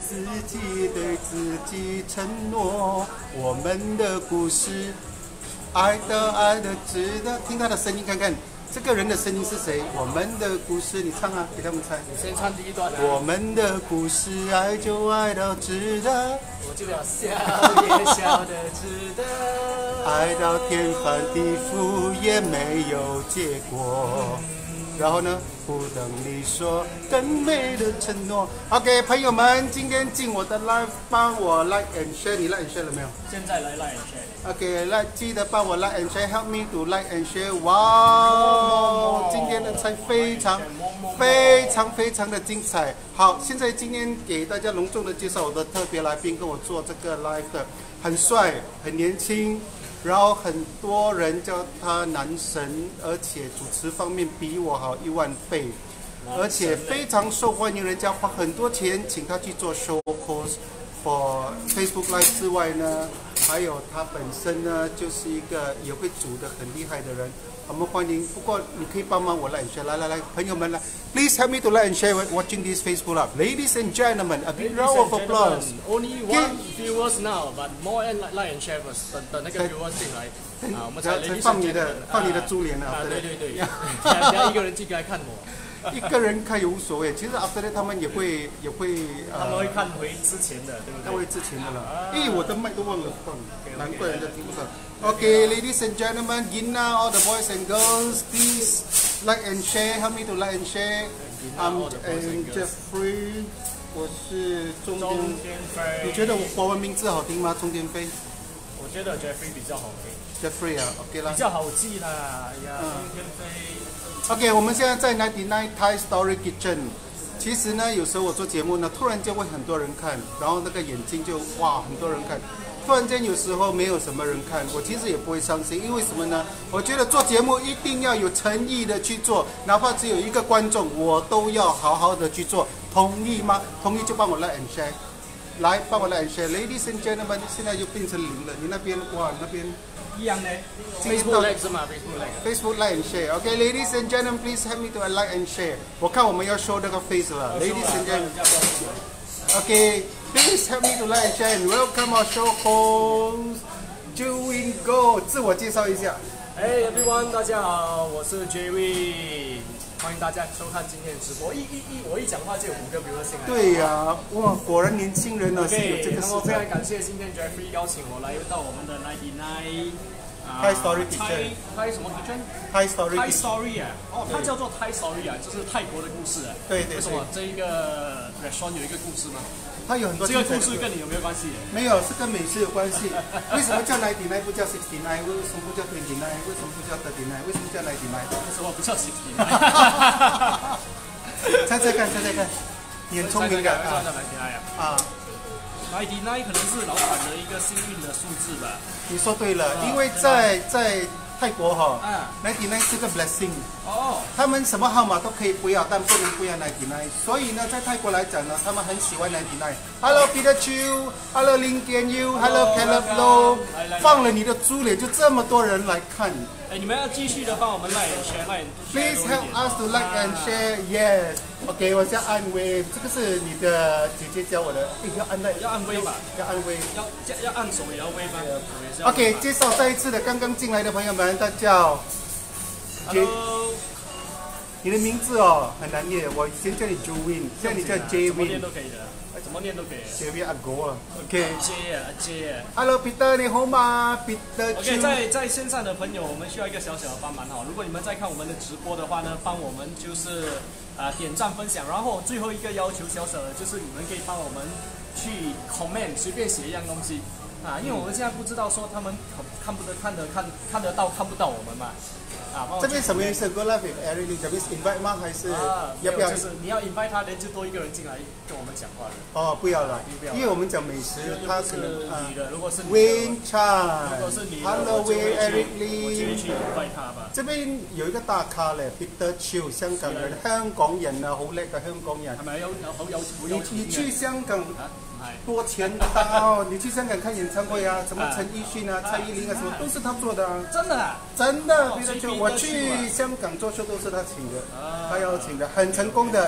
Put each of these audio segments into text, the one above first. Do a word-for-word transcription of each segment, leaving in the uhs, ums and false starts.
自己对自己承诺，我们的故事，爱的爱的值得。听他的声音看看，这个人的声音是谁？我们的故事，你唱啊，给他们猜。 你先唱第一段、啊。 我们的故事，爱就爱到值得。 我就要笑也笑得值得。 爱到天翻地覆也没有结果。然后呢？不等你说更美的承诺。OK， 朋友们，今天进我的 live， 帮我 like and share。你 like and share 了没有？ 现在来 like and share。 OK， 来记得帮我 like and share，help me to like and share。哇，今天的菜非常非常非常的精彩。好，现在今天给大家隆重的介绍我的特别来宾，跟我做这个 live 的，很帅，很年轻。然后很多人叫他男神，而且主持方面比我好一万倍，而且非常受欢迎，人家花很多钱请他去做 show host for Facebook Live 之外呢，还有他本身呢就是一个也会煮的很厉害的人，我们欢迎。不过你可以帮忙我 like and share， 来来来，朋友们来 ，please help me to like and share watching this Facebook Live. Ladies and gentlemen, a big round of applause. Only one viewers now, but more and like and share first. 等等那个 viewers 进来，啊，我们才放你的放你的猪脸啊！ 对对对，不要一个人进来看我。 一个人看也无所谓，其实 after that 他们也会也会， 他们会看回之前的，对不对？ 他会之前的了。哎，我的麦都忘了放，难怪人家听不到。Okay, ladies and gentlemen, Gina, all the boys and girls, please like and share. Help me to like and share. I'm and Jeffrey， 我是中间飞。你觉得我华文名字好听吗？中间飞。 我觉得 Jeffrey 比较好听。 Jeffrey 啊 ，OK 啦。 比较好记啦，哎呀，中间飞。 OK， 我们现在在九十九 Thai Story Kitchen。其实呢，有时候我做节目呢，突然间会很多人看，然后那个眼睛就哇，很多人看。突然间有时候没有什么人看，我其实也不会伤心，因为什么呢？我觉得做节目一定要有诚意的去做，哪怕只有一个观众，我都要好好的去做。同意吗？同意就帮我 like and share， 来帮我 like and share。Ladies and gentlemen， 现在又变成零了，你那边哇，你那边。一样的 ，Facebook like 是吗 ？Facebook like。Facebook like and share. Okay, ladies and gentlemen, please help me to like and share. 我看我们要 show 那个 face 了 ，ladies and gentlemen. Okay, please help me to like and share and welcome our show host, Jwin Go. 自我介绍一下。 Hey everyone， 大家好，我是 Jwin， 欢迎大家收看今天的直播。一一一，我一讲话就有五个 viewers 进来。 对呀、啊，哇，果然年轻人呢、啊、是有这个事。那么非常感谢今天 Jeffrey 邀请我来到我们的九十九。 Thai Story Kitchen， Thai 什么 Kitchen？ Thai Story Thai Story 啊，哦，它叫做 Thai Story 啊，就是泰国的故事啊。 对对对。 为什么这一个 restaurant 有一个故事吗？ 它有很多。 这个故事跟你有没有关系？ 没有，是跟美食有关系。为什么叫九十九不叫六十九？为什么不叫二十九？为什么不叫三十九？为什么叫九十九？ 为什么不叫六十九？ 猜猜看，猜猜看，你很聪明的啊！啊。 九十九可能是老板的一个幸运的数字吧。 你说对了，因为在在泰国哈，九十九是个 blessing。哦。他们什么号码都可以不要，但不能不要九十九。所以呢，在泰国来讲呢，他们很喜欢九十九。Hello Peter Chu，Hello 林建佑 ，Hello Caleb Low， 放了你的猪脸，就这么多人来看。 哎，你们要继续的帮我们 like and share like。 Please help us to like and share. Yes. OK， 我叫安威，这个是你的姐姐教我的。哎，要按的， 要按威吧？ 要按威。 要要按手也要威吗 ？OK， 介绍再一次的刚刚进来的朋友们，大家叫 Hello。 你的名字哦很难念，我以前叫你 Jwin， 现在你叫 Jwin。 怎么念都可以的。怎么念都可以。 Jwin 阿哥啊 ，OK。 接啊接啊。 Hello Peter， 你好吗 ？Peter。 OK， 在在线上的朋友，我们需要一个小小的帮忙哈。如果你们在看我们的直播的话呢，帮我们就是啊、呃、点赞分享，然后最后一个要求小小的就是你们可以帮我们去 comment， 随便写一样东西啊，因为我们现在不知道说他们看不得看得看看得到看不到我们嘛。啊， 这边什么意思 ？Go live with Eric， 这边是 invite 吗？还是要不要？ 就是你要 invite 他，人就多一个人进来跟我们讲话的。 哦，不要了，因为我们讲美食，他可能你的，如果是 Win Chan， 如果是你 ，Hello Win Eric Lee， 我直接去 invite 他吧。 这边有一个大咖咧 ，Peter Chu， 香港人，香港人啊，好叻嘅香港人。 係咪有有好有你你去香港多钱到？你去香港看演唱会啊，什么陈奕迅啊、蔡依林啊，什么都是他做的啊。 真的啊？ 真的 ，Peter Chu， 我去香港做秀都是他请的，他邀请的，很成功的。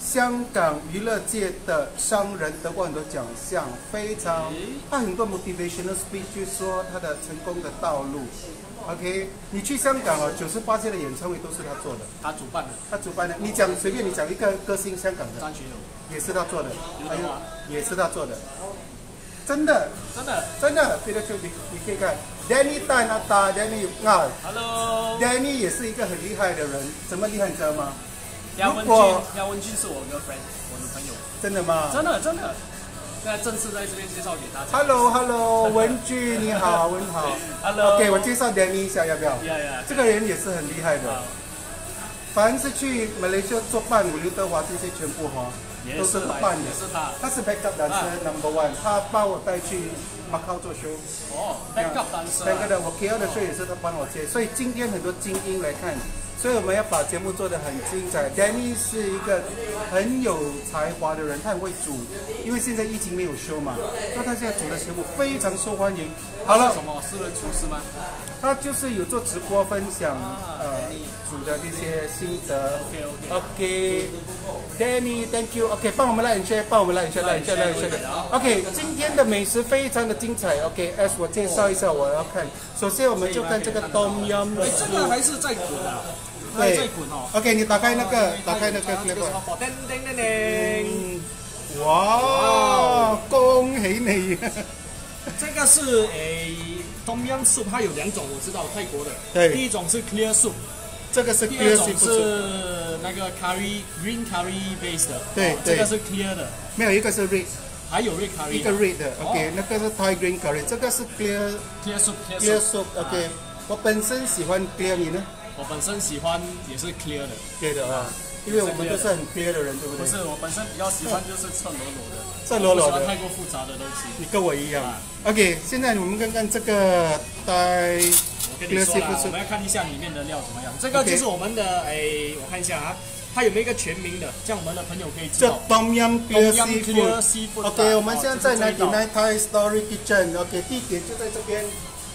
香港娱乐界的商人，得过很多奖项，非常他很多 motivational speech 就说他的成功的道路。OK， 你去香港哦，九十八届的演唱会都是他做的， 他主办的， 他主办的。你讲随便你讲一个歌星，香港的张学友也是他做的，还有也是他做的，真的真的真的，非常就你你可以看 Danny 大那大 Danny 啊 ，Hello， Danny 也是一个很厉害的人，怎么厉害你知道吗？ 廖文俊，廖文俊是我的 friend， 我的朋友。 真的吗？ 真的真的。现在正式在这边介绍给大家。 Hello Hello， 文俊你好，文好。 Hello。 OK， 我介绍 Danny 一下，要不要？ 呀呀。 这个人也是很厉害的。凡是去马来西亚做伴舞，刘德华这些全部哈，都是他办的。 也是他。 他是 backup dancer number one， 他把我带去马靠做 show。 哦 ，backup dancer。 那个的，我 K L 的 show 也是他帮我接，所以今天很多精英来看。所以我们要把节目做得很精彩。Danny 是一个很有才华的人，他很会煮，因为现在疫情没有休嘛，那他现在煮的食物非常受欢迎。好了， 什么私人厨师吗？ 他就是有做直播分享，呃，煮的这些心得。OK OK，Danny，Thank you。OK， 帮我们来一下，帮我们来一下，来一下，来一下。OK， 今天的美食非常的精彩。OK，S 我介绍一下我要看。首先我们就看这个 Tom Yum， 这个还是在滚啊。 对 ，OK， 你打开那个，打开那个那个， 叮叮叮叮， 哇，恭喜你！ 这个是诶，Tom Yum soup， 它有两种，我知道泰国的， 对， 第一种是 clear soup， 这个是 clear soup， 第二种是那个 curry green curry based 的， 对， 这个是 clear 的， 没有一个是 red， 还有 red curry， 一个 red 的 ，OK， 那个是 Thai green curry， 这个是 clear clear soup clear soup，OK， 我本身喜欢 clear， 你呢？ 我本身喜欢也是 clear 的， 对的啊，因为我们都是很 clear 的人，对不对？ 不是，我本身比较喜欢就是赤裸裸的， 赤裸裸的， 不喜欢太过复杂的东西。 你跟我一样。OK， 现在我们看看这个 Thai。 我跟你说啦，我们要看一下里面的料怎么样。这个就是我们的诶，我看一下啊，它有没有一个全名的，这样我们的朋友可以知道。 这 Tom Yum Clear Seafood。OK， 我们现在在九十九 Thai Story Kitchen。OK， 地点就在这边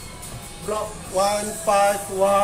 ，Block one five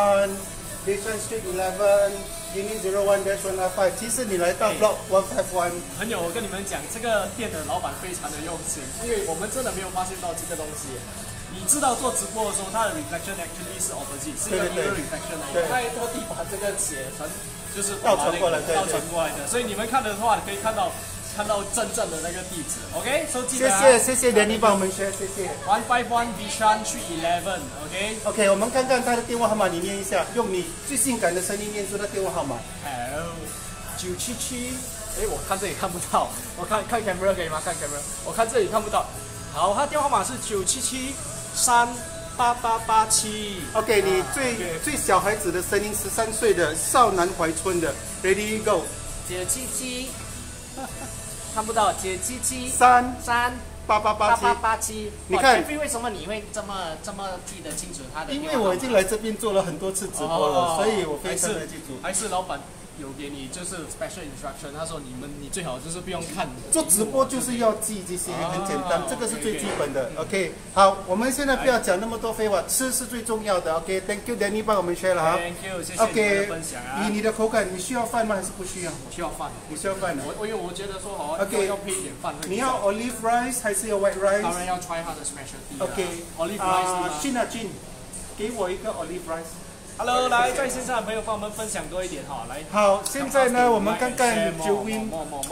one。Bishan Street eleven, Unit zero one dash one nine five。其实你来到 Block one five one， 朋友，我跟你们讲，这个店的老板非常的用心，因为我们真的没有发现到这个东西。你知道做直播的时候，它的 reflection actually 是 opposite， 是一个 mirror reflection 来的。太多地把这个写成就是倒传过来， 倒传过来的，所以你们看的话，可以看到。看到真正的那个地址 ，OK， 所以记得、啊、 谢谢谢谢联妮帮我们 share， 谢谢。 one five one Bishan Street eleven，OK。 OK， 我们看看他的电话号码，你念一下，用你最性感的声音念出他电话号码。 好，九七七，哎，我看这里看不到，我看看 camera 可以吗？看 camera， 我看这里看不到。好，他电话号码是九七七三八八八七。 OK， 你最、啊、最小孩子的声音，十三岁的少男怀春的 ，Ready Go， 九七七。看不到，九七七三三八八八七八八七。 你看， 为什么你会这么这么记得清楚他的？ 因为我已经来这边做了很多次直播了，哦、所以我非常的记住。 还是老板有给你就是 special instruction， 他说你们你最好就是不用看。 做直播就是要记这些，很简单，这个是最基本的。OK， 好，我们现在不要讲那么多废话，吃是最重要的。OK，Thank you，Danny 帮我们 share 了哈。 Thank you， 谢谢你的分享啊。 以你的口感，你需要饭吗？还是不需要？ 我需要饭。 你需要饭的。 我因为我觉得说好 ，OK， 要配一点饭。 你要 olive rice 还是要 white rice？ 当然要 try 它的 specialty。OK，olive rice 吗？ 俊啊俊，给我一个 olive rice。 Hello， 来在线上的朋友帮我们分享多一点哈，来。 好，现在呢，我们看看 Jwin，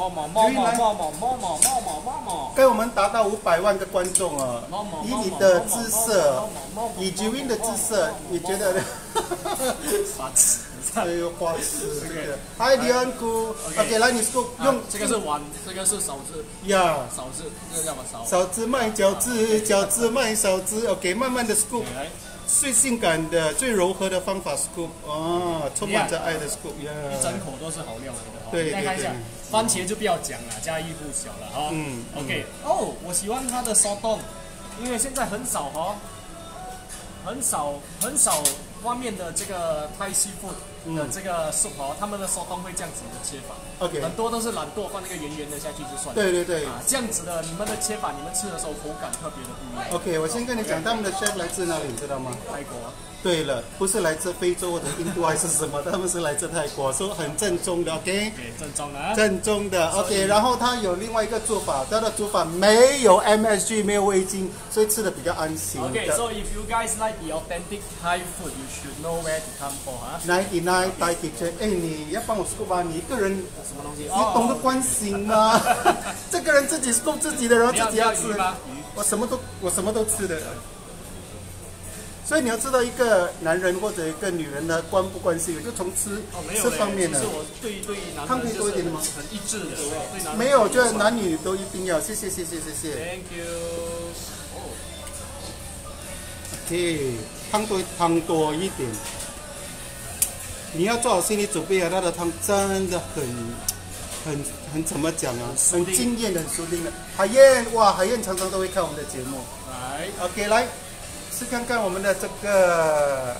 跟我们达到五百万个观众哦。以你的姿色，以 Jwin 的姿色，你觉得呢？ 花痴， 哎呦，花痴这个。Hi Dion Gu，OK， 来你 scoop 用这个是碗，这个是勺子。 呀， 勺子，这个叫什么勺？ 勺子卖饺子，饺子卖勺子。OK， 慢慢的 scoop。最性感的、最柔和的方法 scoop， 哦，充满着爱的 scoop， 呀， 一整口都是好料的。 对对对。 再看一下，番茄就不要讲了，家喻户晓了哈。嗯 ，OK， 哦，我喜欢它的烧冻，因为现在很少哈，很少很少外面的这个Thai seafood 的这个 soup 哦，他们的手工会这样子的切法。 OK， 很多都是懒惰放那个圆圆的下去就算了。 对对对。 啊，这样子的你们的切法，你们吃的时候口感特别的不一样。 OK， 我先跟你讲，他们的 chef 来自哪里，你知道吗？ 泰国。 对了，不是来自非洲或者印度还是什么，他们是来自泰国，说很正宗的 ，OK？ 对，正宗的。正宗的 ，OK。然后它有另外一个做法，它的煮法没有 M S G， 没有味精，所以吃的比较安心。 OK，so if you guys like the authentic Thai food, you should know where to come for 啊。 ninety-nine Thai Kitchen， 哎，你要帮我 scoop 吧，你一个人什么东西？ 你懂得关心吗？这个人自己 scoop 自己的，然后自己要吃。我什么都我什么都吃的。所以你要知道一个男人或者一个女人的关不关心，就从吃、 哦、 吃方面的。 其实我对对男汤可以多一点的吗？ 很一致的，对男。 没有，就是男女都一定要。谢谢谢谢谢谢。 Thank you。哦。 OK， 汤多汤多一点。你要做好心理准备啊，他的汤真的很很很怎么讲啊？很惊艳的，很熟练的。海燕哇，海燕常常都会看我们的节目。 来 ，OK， 来。试看看我们的这个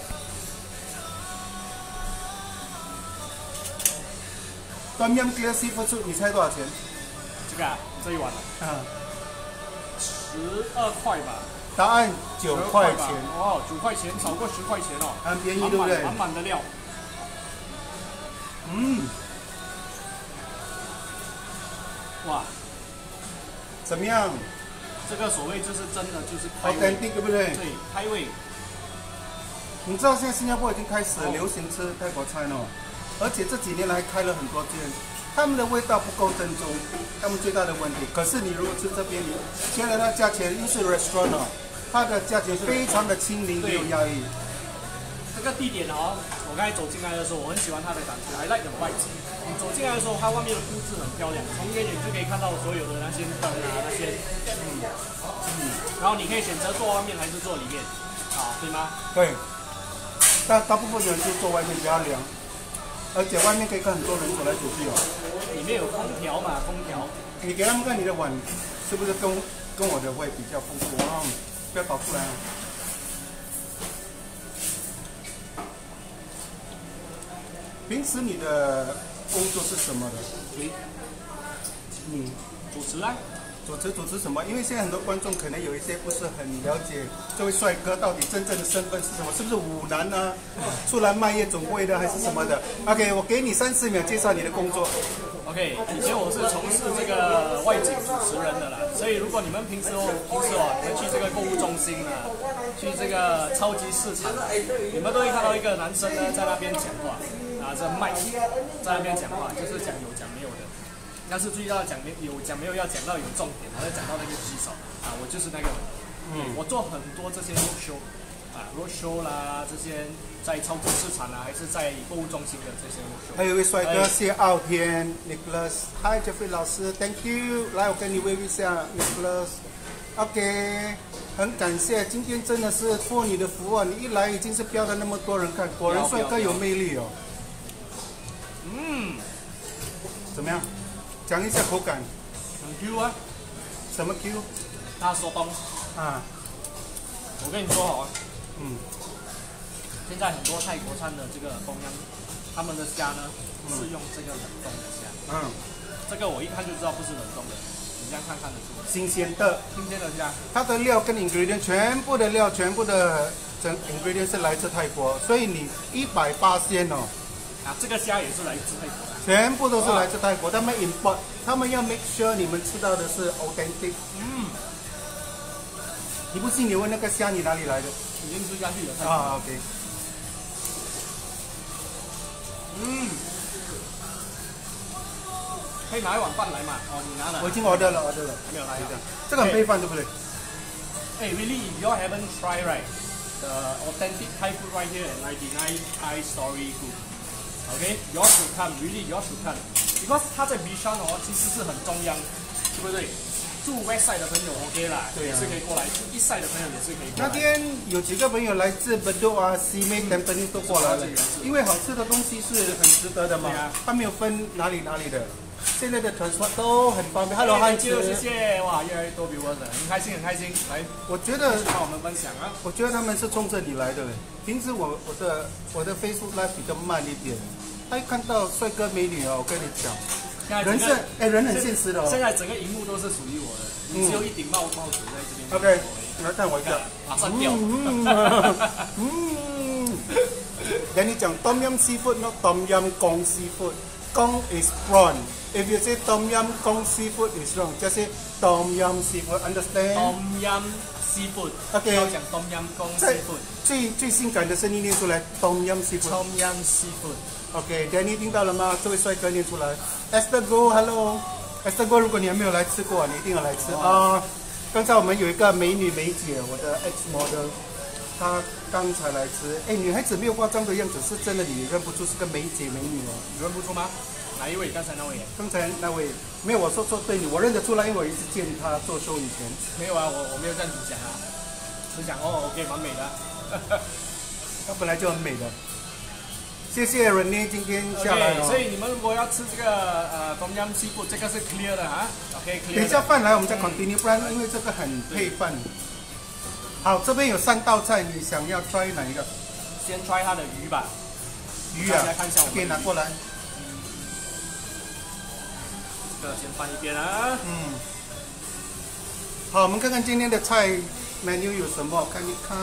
端面 clear seafood soup，你猜多少钱？ 这个啊，这一碗啊，十二块吧。 答案九块钱。 哦，九块钱，少过十块钱哦。 很便宜，对不对？ 满满的料。 嗯。 哇， 怎么样？ 这个所谓就是真的就是开胃，对不对？ 对，开胃。 你知道现在新加坡已经开始流行吃泰国菜了，而且这几年来开了很多间，他们的味道不够正宗，他们最大的问题。可是你如果吃这边，你虽然它价钱又是 restaurant 哦，它的价钱非常的亲民，没有压抑。 这个地点哦，我刚才走进来的时候，我很喜欢它的感觉 ，I like the vibe。你走进来的时候，它外面的布置很漂亮，从远远就可以看到所有的那些灯啊，那些，嗯嗯，然后你可以选择坐外面还是坐里面，啊，对吗？ 对，大大部分人就坐外面比较凉，而且外面可以看很多人走来走去哦。 里面有空调嘛，空调。 你给他们看你的碗，是不是跟跟我的会比较丰富啊？不要倒出来啊！平时你的工作是什么的？ 嗯，主持啊。 主持主持什么？因为现在很多观众可能有一些不是很了解这位帅哥到底真正的身份是什么，是不是舞男呢、啊？出来卖夜总会的还是什么的 ？OK， 我给你三四秒介绍你的工作。 OK， 以前我是从事这个外景主持人的啦，所以如果你们平时哦，平时哦，你们去这个购物中心啊，去这个超级市场啊，你们都会看到一个男生呢在那边讲话，拿着麦在那边讲话，就是讲有讲没有的。但是注意到讲没有讲没有要讲到有重点，还要讲到那个棘手啊，我就是那个人。嗯，我做很多这些 road show 啊 road show 啦，这些在超级市场啊，还是在购物中心的这些 road show。 还有一位帅哥谢傲天 Nicholas，Hi Jeffrey 老师 ，Thank you， 来我跟你 wave 一下 Nicholas。OK， 很感谢，今天真的是托你的福啊！你一来已经是标了那么多人看，果然帅哥有魅力哦。 嗯， 怎么样？讲一下口感。 很 Q 啊。 什么 Q？ 它说东啊。 我跟你说好啊。 嗯。 现在很多泰国餐的这个东阳，他们的虾呢、嗯、是用这个冷冻的虾。嗯。这个我一看就知道不是冷冻的，你这样看看得出。 新鲜的。 新鲜的虾。它的料跟 ingredient 全部的料，全部的整 ingredient 是来自泰国，所以你一百八鲜哦。 啊，这个虾也是来自泰国的。 全部都是来自泰国，他们 import， 他们要 make sure 你们吃到的是 authentic。嗯。你不信你问那个虾你哪里来的？ 已经吃下去了。 啊 ，OK。 嗯。可以拿一碗饭来嘛？哦，你拿了。 我已经 order 了 ，order 了。 还没有来啊。 这个很配饭，对不对？ 哎 ，really, if you all haven't tried right, the authentic Thai food right here at ninety-nine Thai Story Group。OK， you all should come, really you all should come, because 它在 Bishan 哦，其实是很中央，对不对？住 West Side 的朋友 OK 啦，对、啊，也是可以过来；住 East Side 的朋友也是可以过来。 那天有几个朋友来自 Bedok 啊、西美、Tampines 都过来了，因为好吃的东西是很值得的嘛。对啊，他没有分哪里哪里的。 现在的 transport 都很方便。Hello， 汉子， 谢谢，哇，越来越多 viewers 了，很开心，很开心。来， 我觉得帮我们分享啊。 我觉得他们是冲这里来的。平时我我的我的 Facebook Live 比较慢一点，他一看到帅哥美女哦，我跟你讲，人是哎人很现实的哦。 现在整个荧幕都是属于我的，你只有一顶帽帽子在这边。 OK， 你来看我一下， 马上掉。 嗯，跟你讲 Tom Yum Seafood not Tom Yum Gong Seafood. Gong is prawn. If you say Tom Yum Gong Seafood is wrong. Just say Tom Yum Seafood. Understand? Tom Yum Seafood. OK. 要讲 Tom Yum Gong Seafood. 最最性感的声音念出来 Tom Yum Seafood. Tom Yum Seafood. OK，Danny 听到了吗？这位帅哥念出来。Esther Go，Hello。Esther Go， 如果你还没有来吃过，你一定要来吃啊！刚才我们有一个美女梅姐，我的 ex model。她刚才来吃，哎，女孩子没有化妆的样子，是真的你认不出是个美姐美女哦。 你认不出吗？哪一位？刚才那位？ 刚才那位没有，我说错对你，我认得出来，因为我一直见她做 show 以前。 没有啊，我我没有这样子讲啊，只讲哦 ，OK， 蛮美的。 她本来就很美的。谢谢 Rene 今天下来哦。 所以你们如果要吃这个呃 Tom Yum Seafood， 这个是 clear 的啊 ，OK，clear。 等一下饭来我们再 continue， 不然因为这个很配饭。好，这边有三道菜，你想要 try 哪一个？ 先 try 它的鱼吧。 鱼啊， 大家看一下我们。 可以拿过来。 这个先放一边啊。 嗯。好，我们看看今天的菜 menu 有什么，看一看。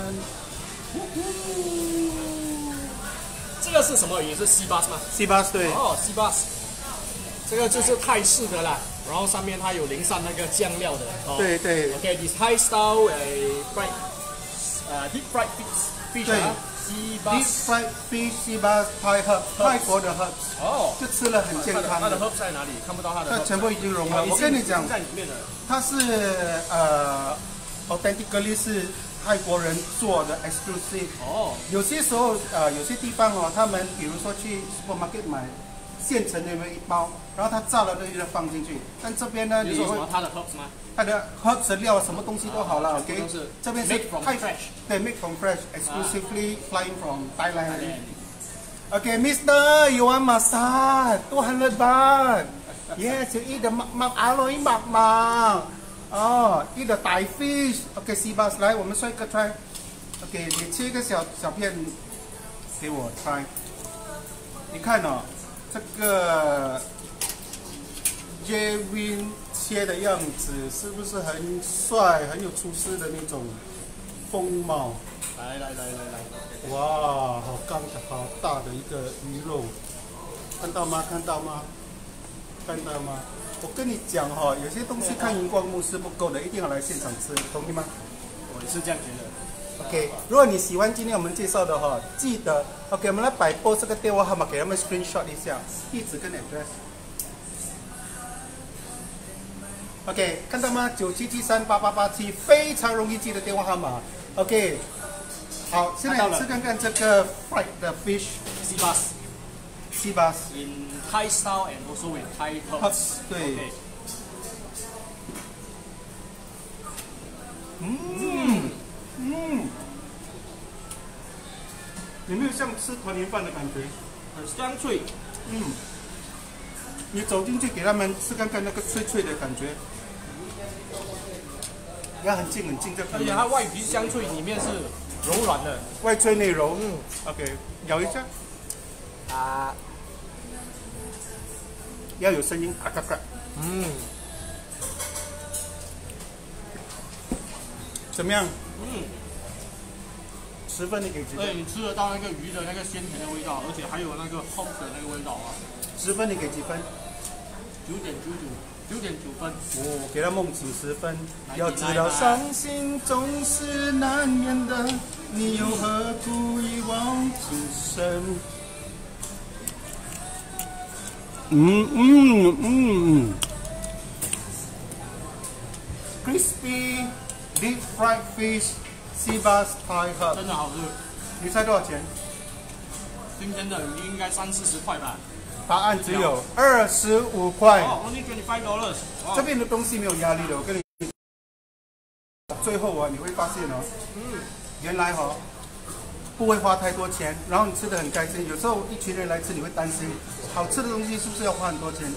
这个是什么鱼？是西巴斯吗？ 西巴斯对。 哦，西巴斯。这个就是泰式的啦。然后上面它有淋上那个酱料的，哦、 对对。 OK，this、okay, Thai style 呃、uh, fried， 呃、uh, deep fried fish， 对， 西巴 deep fried fish 西巴 Thai herb， 泰国的 herb， 哦，就吃了很健康。 它的 herb 在哪里？看不到它的 herb。 它全部已经融了。我跟你讲， 在里面的。它是呃 ，authentically 是泰国人做的 exclusive。哦。有些时候呃，有些地方哦，他们比如说去 supermarket 买。现成的一包，然后它炸了的就放进去。但这边呢， 你说什么？它的 herbs 吗？ 它的 herbs 料什么东西都好了 ，OK。这边是 Thai fresh， 对 ，made from fresh，exclusively flying from Thailand。OK，Mister，you want massage？ two hundred baht。Yes，you eat the มักอร่อยมากๆ哦 ，eat the Thai fish。OK， Seabass 来，我们帅哥 try。OK， 你切一个小小片给我 try。你看哦。这个 Jwin 切的样子是不是很帅，很有厨师的那种风貌？ 来来来来来， 哇，好刚的，好大的一个鱼肉，看到吗？看到吗？看到吗？我跟你讲哈、哦，有些东西看荧光幕是不够的，一定要来现场吃，同意吗？ 我也是这样觉得。 OK， 如果你喜欢今天我们介绍的哈，记得 OK， 我们来摆播这个电话号码给他们 screenshot 一下，地址跟 address。OK， 看到吗？九七七三八八八七，非常容易记的电话号码。OK， 好，现在吃看看这个 fried 的 fish sea bass， sea bass in Thai style and also with Thai herbs。 对。 Okay. 嗯。嗯，有没有像吃团圆饭的感觉？ 很香脆。 嗯，你走进去给他们吃看看那个脆脆的感觉。要很近很近这可以。 而且它外皮香脆，里面是柔软的， 外脆内柔。嗯 ，OK， 咬一下。啊，要有声音，咔咔咔。嗯，怎么样？嗯，十分你给几分？ 对，你吃得到那个鱼的那个鲜甜的味道，而且还有那个 hop 的那个味道啊。 十分你给几分？ 九点九九，九点九分。 我给他梦醒十分。要知道伤心总是难免的，你又何苦一往情深？嗯嗯嗯 ，crispy deep fried fish sea bass Thai herb， 真的好吃。 你猜多少钱？ 今天的鱼应该三四十块吧。 答案只有二十五块。 哦 ，only twenty-five dollars。 这边的东西没有压力的，我跟你。最后啊，你会发现哦，嗯，原来哈、哦，不会花太多钱，然后你吃的很开心。有时候一群人来吃，你会担心，好吃的东西是不是要花很多钱？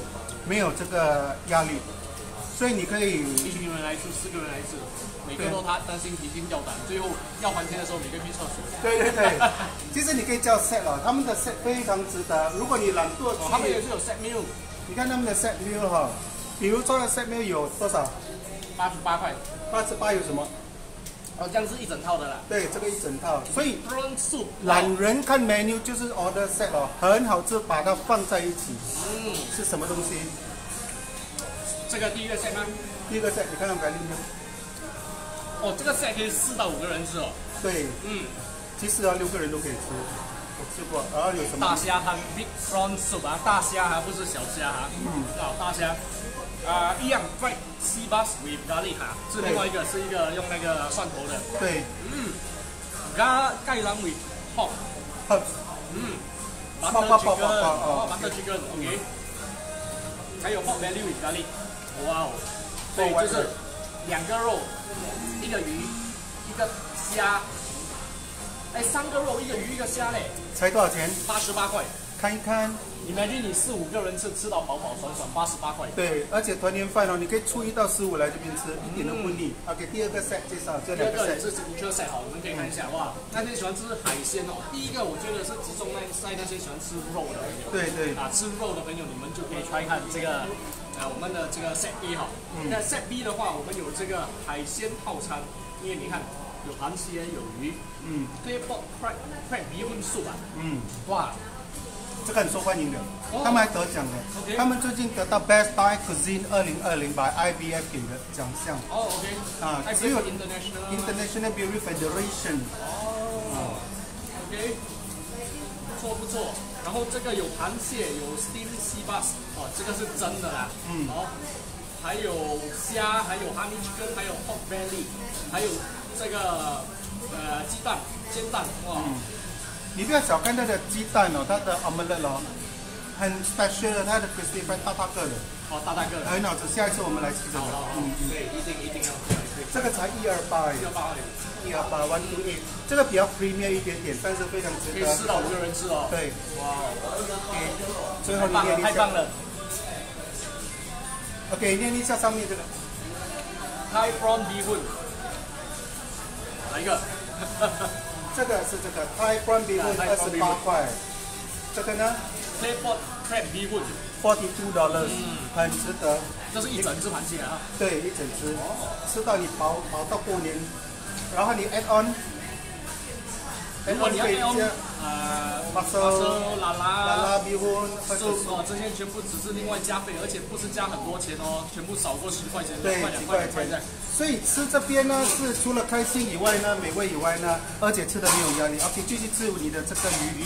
没有这个压力，所以你可以一群人来吃，四个人来吃，每个都他担心提心吊胆，最后要还钱的时候，每个去厕所。 对对对，其实你可以叫 set 了，他们的 set 非常值得。如果你懒惰去， 哦，他们也是有 set meal， 你看他们的 set meal 哈，比如说的 set meal 有多少？ 八十八块。 八十八有什么？ 哦，这样是一整套的啦。 对，这个一整套，所以 prawn soup， 懒人看 menu 就是 order set 哦，很好吃，把它放在一起。 嗯， 是什么东西？ 这个第一个 set 吗？ 第一个 set， 你看看白令没有？ 哦，这个 set 可以四到五个人吃哦。对， 嗯，其实啊，六个人都可以吃，我吃过。然后有什么？ 大虾汤 big prawn soup 啊，大虾还不是小虾哈。嗯，啊，大虾。啊、呃，一样 fried sea bass with garlic 哈，是另外一个是一个用那个蒜头的。 对， 嗯，咖盖兰 with pork， 嗯 ，butter chicken， 哦 butter chicken，OK， 还有 pork belly with garlic， 哇哦，所以就是两个肉，一个鱼，一个虾，哎，三个肉，一个鱼，一个虾嘞， 才多少钱？ 八十八块。 看一看。 Imagine 你四五个人吃，吃到饱饱爽爽，八十八块。 对，而且团圆饭哦，你可以初一到十五来这边吃，一点都不腻。嗯、OK， 第二个 set 介绍，这两个 set 是 signature set 好，我们可以看一下，哇，那些喜欢吃海鲜哦，第一个我觉得是集中在在那些喜欢吃肉的朋友。对对。啊，吃肉的朋友，你们就可以 try 看这个，呃，我们的这个 set B 哈。嗯。那 set B 的话，我们有这个海鲜套餐，因为你看有螃蟹有鱼，嗯 ，clear pot crab crab bee hoon soup 啊，嗯，哇。 这个很受欢迎的，哦、他们还得奖的。Okay. 他们最近得到 Best Thai Cuisine 二零二零 by I B F 给的奖项。 哦 ，OK。啊，只有 International International Beauty Federation。 哦、嗯、，OK， 不错不错。然后这个有螃蟹，有 steamed sea bass， 哦，这个是真的啦。嗯。哦，还有虾，还有 honey chicken， 还有 pork belly， 还有这个呃鸡蛋煎蛋，哇。嗯， 你不要小看它的鸡蛋哦，它的 omelette 哦，很 special 的，它的 crispy fry 大大个的。 哦，大大个的。很好吃，下一次我们来吃这个。 嗯嗯。对，一定一定要。 这个才一二八。一二八。一二八 one two eight， 这个比较 premium 一点点，但是非常值得。 可以四到五个人吃哦。 对。哇。OK， 最后你念一下。 太棒了。 OK， 念一下上面这个。 Thai prawn bee hoon。哪一个？ 这个是这个 Thai prawn bee hoon 二十八块，这个呢 ？Claypot crab bee hoon forty two dollars， 很值得。 这是一整只螃蟹啊。 对，一整只，吃到你饱饱到过年，然后你 add on， 如果你要 add on， 呃 ，mussel 啦啦啦啦 bee hoon， 哦，这些全部只是另外加费，而且不是加很多钱哦，全部少过十块钱， 对，几块钱。所以吃这边呢，是除了开心以外呢，美味以外呢，而且吃的没有压力。OK， 继续吃你的这个鱼，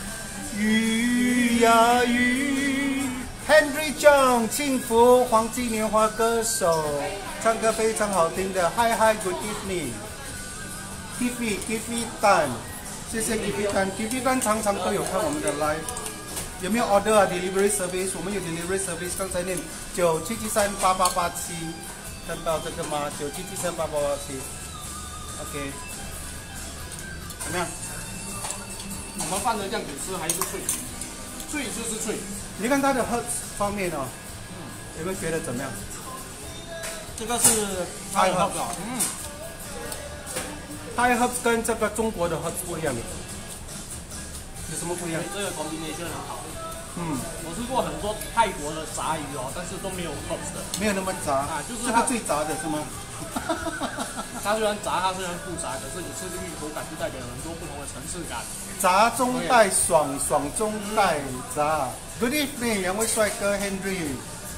鱼呀鱼 ，Jeffrey Chung， 幸福黄金年华歌手，唱歌非常好听的。Hi Hi Good Evening，Give me Give me 蛋，谢谢 Give me 蛋 ，Give me 蛋常常都有看我们的 live， 有没有 order 啊 ？Delivery service， 我们有 delivery service， 刚才念九七七三八八八七。看到这个吗？九七七三八八八七 ，OK， 怎么样？ 我们放的这样子吃还是脆，脆就是脆。 你看它的 herbs 方面哦，嗯，有没有觉得怎么样？ 这个是 Thai herbs， 嗯 ，Thai herbs 跟这个中国的 herbs 不一样的，有什么不一样？ 这个 combination 很好。嗯，我吃过很多泰国的炸鱼哦，但是都没有 herbs 的， 没有那么炸啊，就是这个最炸的是吗？ 它虽然炸，它虽然不炸，可是你吃进去口感就代表很多不同的层次感。 炸中带爽，爽中带炸。Good evening， 两位帅哥 Henry，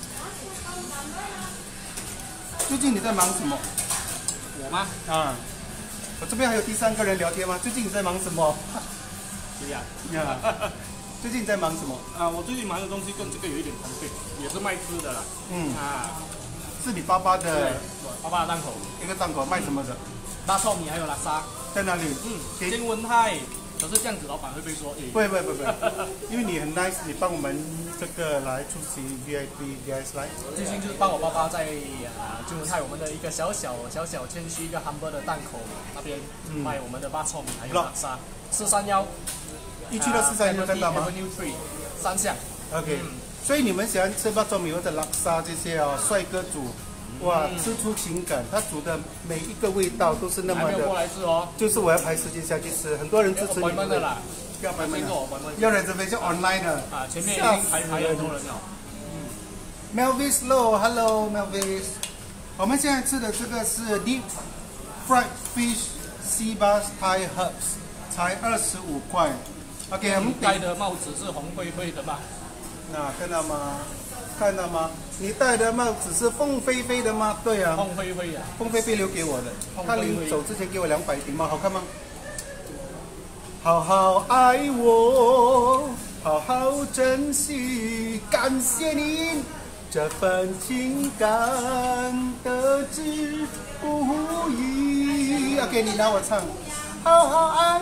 最近你在忙什么？ 我吗？ 啊，我这边还有第三个人聊天吗？最近你在忙什么？ 对呀。 呀。最近你在忙什么？ 啊，我最近忙的东西跟这个有一点同类，也是卖吃的啦。嗯啊， 是你爸爸的爸爸的档口， 一个档口卖什么的？ 拉糙米还有拉沙， 在哪里？ 嗯，金文泰。可是这样子，老板会不会说？ 不会不会不会，因为你很 nice， 你帮我们这个来出席 V I P V I S 来。 最近就是帮我爸爸在啊金文泰我们的一个小小小小谦虚一个 humble 的档口那边卖我们的拉糙米还有拉沙，四三幺。一去到四三幺看到吗？ 三项 ，OK， 所以你们喜欢吃八爪米或者拉沙这些哦，帅哥煮，哇，吃出情感，他煮的每一个味道都是那么的。 过来吃哦。就是我要排时间下去吃，很多人支持你们的啦。 要排门的，要来这边就 online 的。 啊，前面已经排排很多人了。嗯 Melvis Low，Hello Melvis， 我们现在吃的这个是 Deep Fried Fish Sea Bass Thai Herbs， 才二十五块。OK， 我们戴的帽子是红灰灰的吧？ 那看到吗？看到吗？你戴的帽子是凤飞飞的吗？对啊， 凤飞飞啊， 凤飞飞留给我的，他临走之前给我两百顶帽，好看吗？好好爱我，好好珍惜，感谢您这份情感得之不易。OK， 你拿我唱，好好爱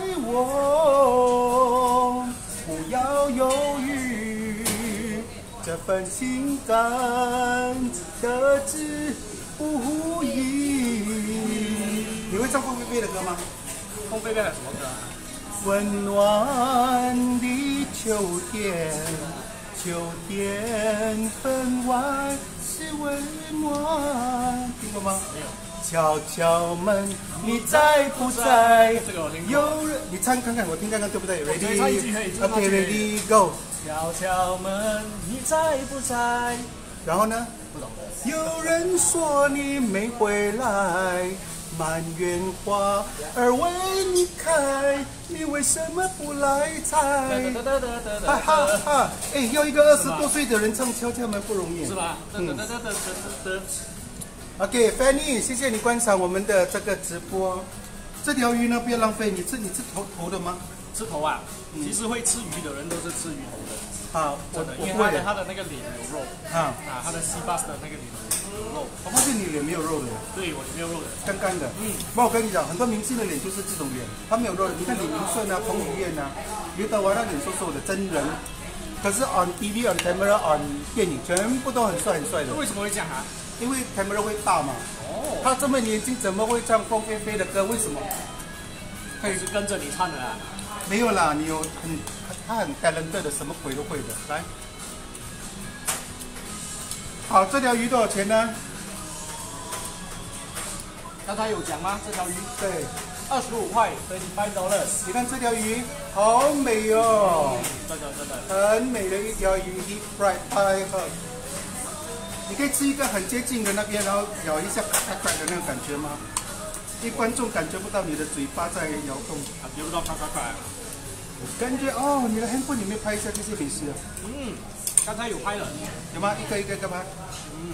我，不要犹豫，这份情感得之不易。你会唱凤飞飞的歌吗？ 凤飞飞还有什么歌啊？ 温暖的秋天，秋天分外是温暖。听过吗？没有。敲敲门，你在不在？ 这个我听过。 有人，你唱看看，我听看看对不对 ？Ready？OK，Ready Go。 敲敲门，你在不在？ 然后呢？ 不懂。 有人说你没回来。满园花儿为你开，你为什么不来采？哈哈哈！哎，要一个二十多岁的人唱敲敲门不容易， 是吧？嗯。 OK，Fanny， 谢谢你观赏我们的这个直播。这条鱼呢，不要浪费，你吃你吃头头的吗？ 吃头啊？其实会吃鱼的人都是吃鱼头的。 好， 真的，因为它的它的那个脸有肉。啊啊，它的西巴斯的那个脸有肉。 我发现你脸没有肉的。 对，我脸没有肉的， 干干的。嗯。那我跟你讲，很多明星的脸就是这种脸，他没有肉的。你看李明顺啊、彭于晏啊、刘德华，他脸瘦瘦的，真人。可是 on T V、on camera、on 电影，全部都很帅很帅的。 为什么会这样啊？ 因为 camera 会大嘛。哦。他这么年轻，怎么会唱凤飞飞的歌？为什么？ 可以是跟着你唱的啊。 没有啦，你有很他很 talented 的，什么鬼都会的。来，好，这条鱼多少钱呢？ 刚才有讲吗？这条鱼对， 二十五块 ，thirty-five dollars。 你看这条鱼好美哦， 真的真的， 很美的一条鱼 ，deep fried Thai herb。你可以吃一个很接近的那边，然后咬一下咔咔咔的那种感觉吗？因为观众感觉不到你的嘴巴在摇动， 感觉不到咔咔咔。 感觉哦，你的 handphone 有没有拍一下这些美食啊？ 嗯，刚才有拍了， 有吗？一个一个一个拍。嗯。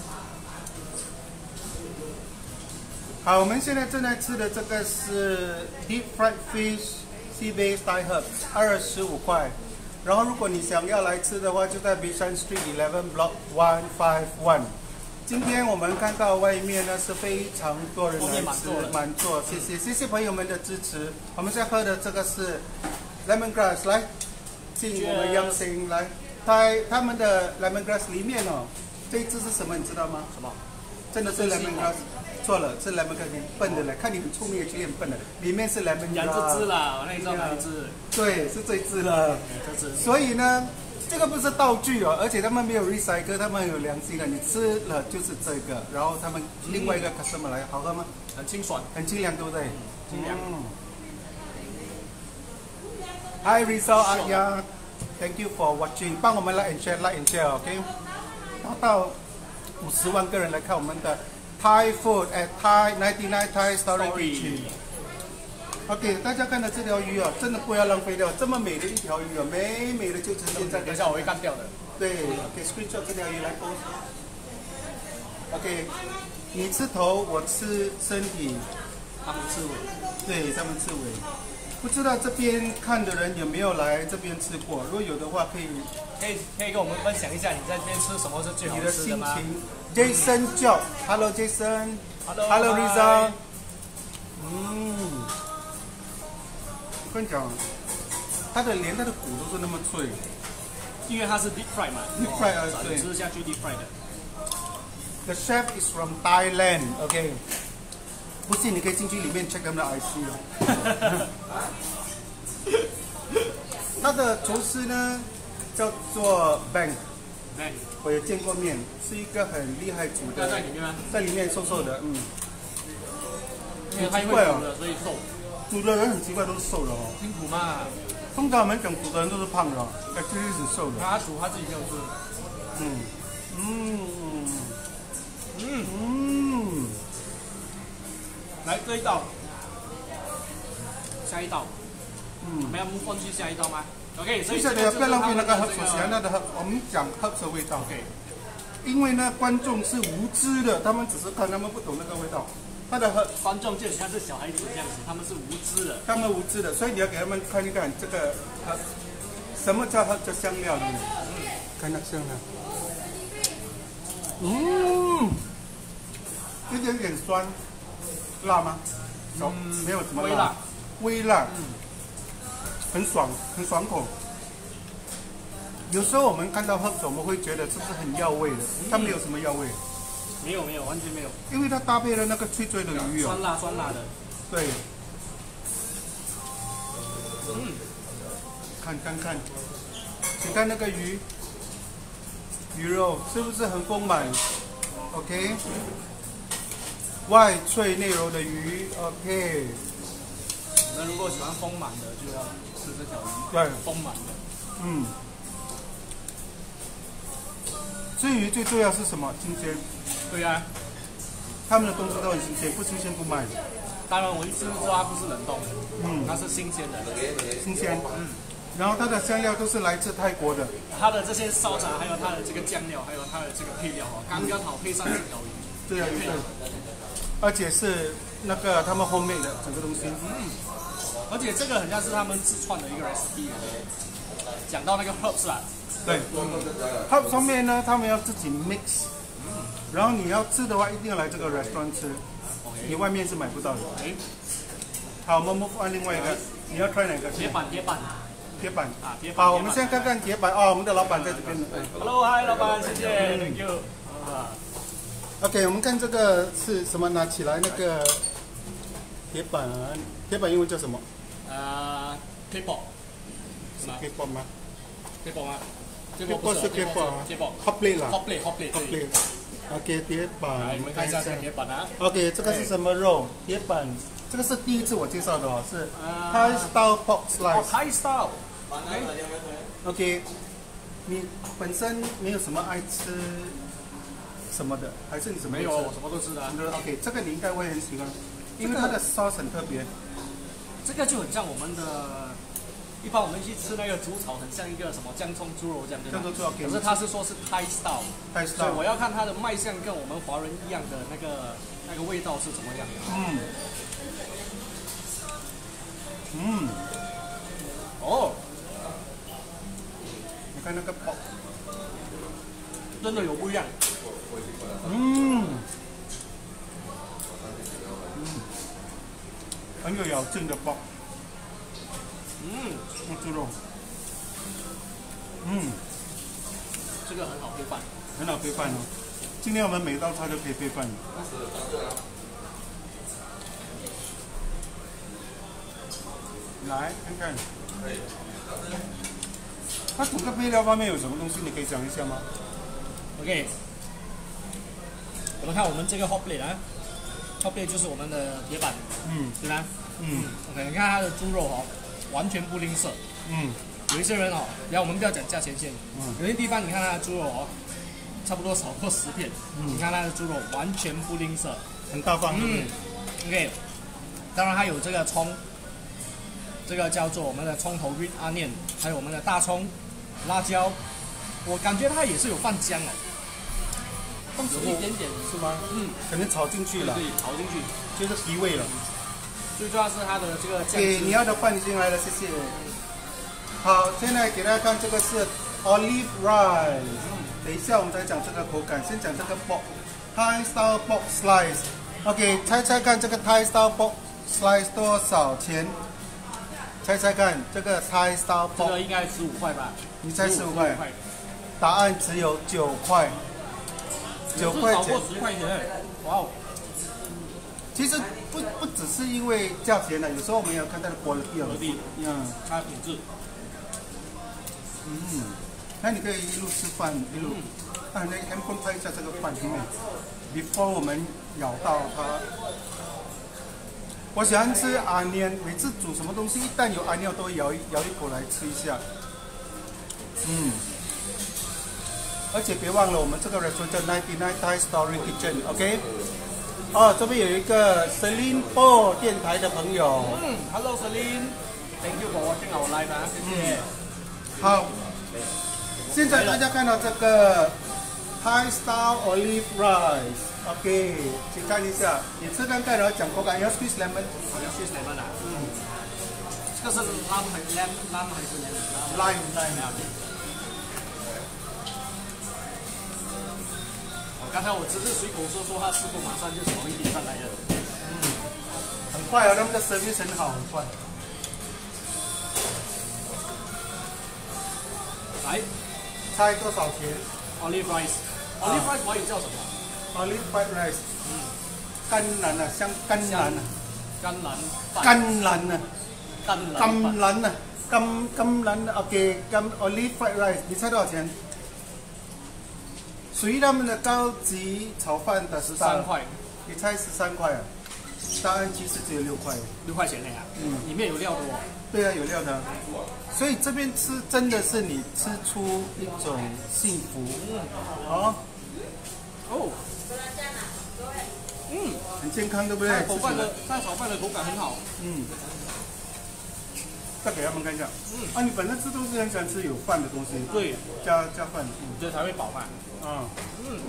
好，我们现在正在吃的这个是 deep fried fish sea bass Thai herb， 二十五块。然后如果你想要来吃的话，就在 Bishan Street eleven Block one five one。今天我们看到外面呢是非常多人来吃，满座，谢谢谢谢朋友们的支持。我们现在喝的这个是 lemongrass， 来，敬我们央行来，他他们的 lemongrass 里面哦，这一支是什么你知道吗？ 什么？ 真的是 lemongrass， 错了，是 lemongrass， 笨的嘞，看你们聪明也去练笨的，里面是 lemongrass。养这支啦，我那你知道哪一支？ 对，是这支了。 这支。 所以呢。这个不是道具哦，而且他们没有 recycle， 他们有良心的，你吃了就是这个，然后他们另外一个 customer 来，好喝吗？ 很清爽， 很清凉，对不对？ 清凉。 嗯、Hi Rizal Arya， Thank you for watching， 帮我们 like and share，like and share，OK？、Okay? 达到五十万个人来看我们的 Thai food at Thai ninety-nine Thai Story Kitchen。OK， 大家看到这条鱼啊，真的不要浪费掉，这么美的一条鱼啊，美美的就呈现在。 等一下我会干掉的。 对 ，OK， screenshot 这条鱼来 post。OK， 你吃头，我吃身体， 他们吃尾。 对，他们吃尾。不知道这边看的人有没有来这边吃过？如果有的话，可以可以可以跟我们分享一下你在这边吃什么是最好吃的吗？ 你的心情。Jason Job，Hello Jason，Hello Rizal。嗯。我跟你讲，它的连它的骨都是那么脆， 因为它是 deep fry 嘛 ，deep fry 啊，对， 吃下去 deep fry 的。 The chef is from Thailand，OK， 不信你可以进去里面 check 他们的 I C 哦。他的厨师呢叫做 Bank， 对， 我也见过面，是一个很厉害煮的， 在里面吗？ 在里面瘦瘦的，嗯。 因为他因为煮的所以瘦。 煮的人很奇怪，都是瘦的哦。 辛苦嘛。 通常我们讲煮的人都是胖的，哎，这是瘦的。 他煮他自己就吃。 嗯嗯嗯嗯。 来这一道，下一道。 嗯。 我们要 move on 去下一道吗 ？OK， 所以接下来不要浪费那个 herb 所喜欢的 herb，我们讲 herb 的味道。 OK。 因为呢，观众是无知的，他们只是看，他们不懂那个味道。他的 herb 观众就像是小孩子这样子，他们是无知的。 他们无知的，所以你要给他们看一看这个 herb， 什么叫 herb 叫香料呢？嗯，看那香料。嗯，一点点酸，辣吗？嗯，没有什么辣，微辣，微辣，嗯，很爽，很爽口。有时候我们看到 herb， 我们会觉得是不是很药味的？它没有什么药味。 没有没有，完全没有。 因为它搭配了那个脆脆的鱼哦， 酸辣酸辣的。 对。嗯。看看看，请看那个鱼，鱼肉是不是很丰满 ？OK。外脆内柔的鱼 ，OK。 那如果喜欢丰满的，就要吃这条鱼。 对。 丰满的。 嗯。至于最重要是什么？新鲜。 对呀、啊， 他们的东西都很新鲜，不新鲜不卖。 当然，我一吃就知道它不是冷冻的，嗯，它是新鲜的， 新鲜，嗯。然后它的香料都是来自泰国的， 它的这些烧炸，还有它的这个酱料，还有它的这个配料哦，刚刚好配上这条鱼。 对啊，对。而且是那个他们后面的整个东西， 嗯。而且这个很像是他们自创的一个 recipe。讲到那个 herbs 啊， 对，它上面呢，他们要自己 mix。然后你要吃的话，一定要来这个 restaurant 吃， okay. 你外面是买不到的。Okay. 好，我们 move on 另外一个，你要 try 哪个？ 铁板，铁板， 铁板啊，铁板。 好，我们先看看铁板啊、哦，我们的老板在这边。 Hello， 嗨，老板，谢谢 ，Thank you。啊 ，OK， 我们看这个是什么？拿起来那个铁板，铁板英文叫什么？ 呃 ，table。 是 table 吗 ？table 吗？ 铁锅是铁锅啊 ，hot plate 啦 ，hot plate，hot plate，hot plate。OK， 铁板， 来，我们看一下这个铁板啊。 OK， 这个是什么肉？铁板，这个是第一次我介绍的哦，是 Thai style pork slice。Thai style。 OK， 你本身没有什么爱吃什么的，还是你什么？ 没有，我什么都吃的。 OK， 这个你应该会很喜欢，因为它的 sauce 很特别。 这个就很像我们的。一般我们去吃那个竹草，很像一个什么姜葱猪肉这样，对吧？可是他是说是 Thai style， 所以我要看它的卖相跟我们华人一样的那个那个味道是怎么样的。 嗯。嗯。 哦。 你看那个包， 真的有不一样。 嗯。嗯。很有咬劲的包。嗯，猪肉，嗯， 这个很好配饭， 很好配饭哦。今天我们每道菜都可以配饭。来看看，它整个配料方面有什么东西，你可以讲一下吗 ？OK， 我们看我们这个 hot plate 啊 ，hot plate 就是我们的铁板，嗯，对吧？嗯 ，OK， 你看它的猪肉哦。完全不吝啬，嗯，有一些人哦，然后我们不要讲价钱先，嗯，有些地方你看它的猪肉哦，差不多少过十片，嗯，你看它的猪肉完全不吝啬， 很大方， 嗯 ，OK， 当然还有这个葱，这个叫做我们的葱头 red onion， 还有我们的大葱、辣椒，我感觉它也是有放姜哦，放有一点点是吗？嗯，可能炒进去了， 对，炒进去就是提味了。 最重要是它的这个酱汁。 给你要的饭进来了，谢谢。好，现在给大家看这个是 olive rice。嗯，等一下我们再讲这个口感，先讲这个 pork Thai style pork slice。OK， 猜猜看这个 Thai style pork slice 多少钱？猜猜看这个 Thai style pork。 这个应该十五块吧？ 你猜十五块？答案只有九块。九块钱。 少过十块钱。哇哦！ 其实不不只是因为价钱呢，有时候我们也要看它的 quality ，quality， 嗯，它的品质。 嗯， 那你可以一路吃饭一路，啊，那 handphone 拍一下这个饭里面 ，before 我们咬到它。我喜欢吃阿年，每次煮什么东西，一旦有阿年，都会咬一咬一口来吃一下。嗯。而且别忘了，我们这个 restaurant 叫 ninety-nine Thai Story Kitchen，OK？、Okay? 哦，这边有一个 Celine Po 电台的朋友。 嗯 ，Hello Celine，Thank you for watching our live 啊，谢谢。 嗯、好，现在大家看到这个 Thai Style Olive Rice，OK，、okay, 请看一下，你吃看看，然后讲口感，要 squeeze lemon， 要 squeeze lemon 啊。嗯，这个是 lime 还是 lemon lime 还是 lemon？lime lime。 刚才我只是随口说说，他师傅马上就炒一碟上来了。 嗯，很快啊，他们的 service 很好，很快。 来， 猜多少钱 ？Olive rice，Olive rice 华语叫什么 ？Olive fried rice。嗯，甘蓝啊，香甘蓝啊。 甘蓝。 甘蓝啊。 甘蓝。 甘蓝啊，甘甘蓝啊 ，OK， 甘 Olive fried rice， 你猜多少钱？属于他们的高级炒饭的十三块， 你猜十三块啊？答案其实只有六块， 六块钱的呀。嗯，里面有料的哦。 对啊，有料的。所以这边吃真的是你吃出一种幸福。嗯。哦。哦。嗯，很健康，对不对？ 炒饭的，但炒饭的口感很好。嗯。 再给他们看一下。嗯。啊，你本身吃东西很喜欢吃有饭的东西。 对。 加加饭， 嗯，这才会饱饭。啊，嗯，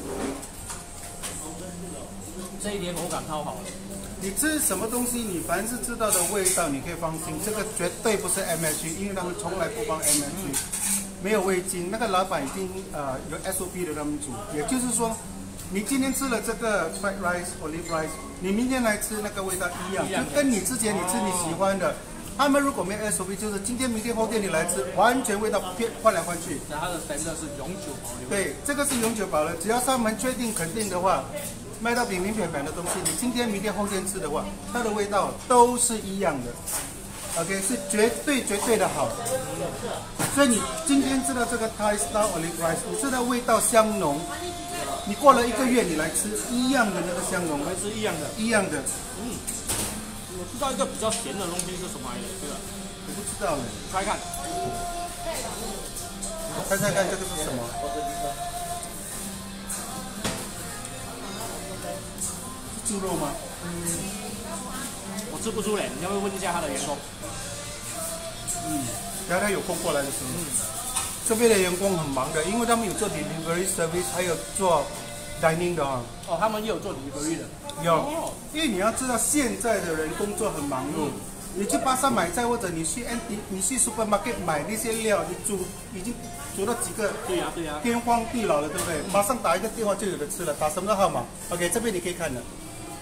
这一碟口感超好。 你吃什么东西，你凡是知道的味道，你可以放心，这个绝对不是 M S G， 因为他们从来不放 M S G，、嗯、没有味精。那个老板已经呃有 S O P 的他们煮，也就是说，你今天吃了这个 fried rice olive rice， 你明天来吃那个味道一样，就跟你之前你吃你喜欢的。哦，他们如果没有 S O P， 就是今天、明天、后天你来吃，完全味道变换来换去。 那它的真的是永久保留。 对，这个是永久保留，只要他们确定肯定的话，卖到平平平平的东西，你今天、明天、后天吃的话，它的味道都是一样的。OK， 是绝对绝对的好。所以你今天知道这个 Thai Style Olive Rice， 你知道味道香浓，你过了一个月你来吃一样的那个香浓， 还是一样的， 一样的。嗯。 我知道一个比较咸的东西是什么来的，这个我不知道呢， 猜看， 猜猜看这个是什么？是猪肉吗？ 嗯，我吃不出来，你要不要问一下他的员工？ 嗯，等下他有空过来的时候，嗯，这边的员工很忙的，因为他们有做 delivery service， 还有做 dining 的啊。 哦，他们也有做 delivery 的。 有，因为你要知道现在的人工作很忙碌，嗯、你去巴萨买菜或者你去 你你去 supermarket 买那些料，你煮已经煮了几个， 对呀、啊、对呀、啊， 天荒地老了，对不对？马上打一个电话就有的吃了，打什么号码 ？OK， 这边你可以看的。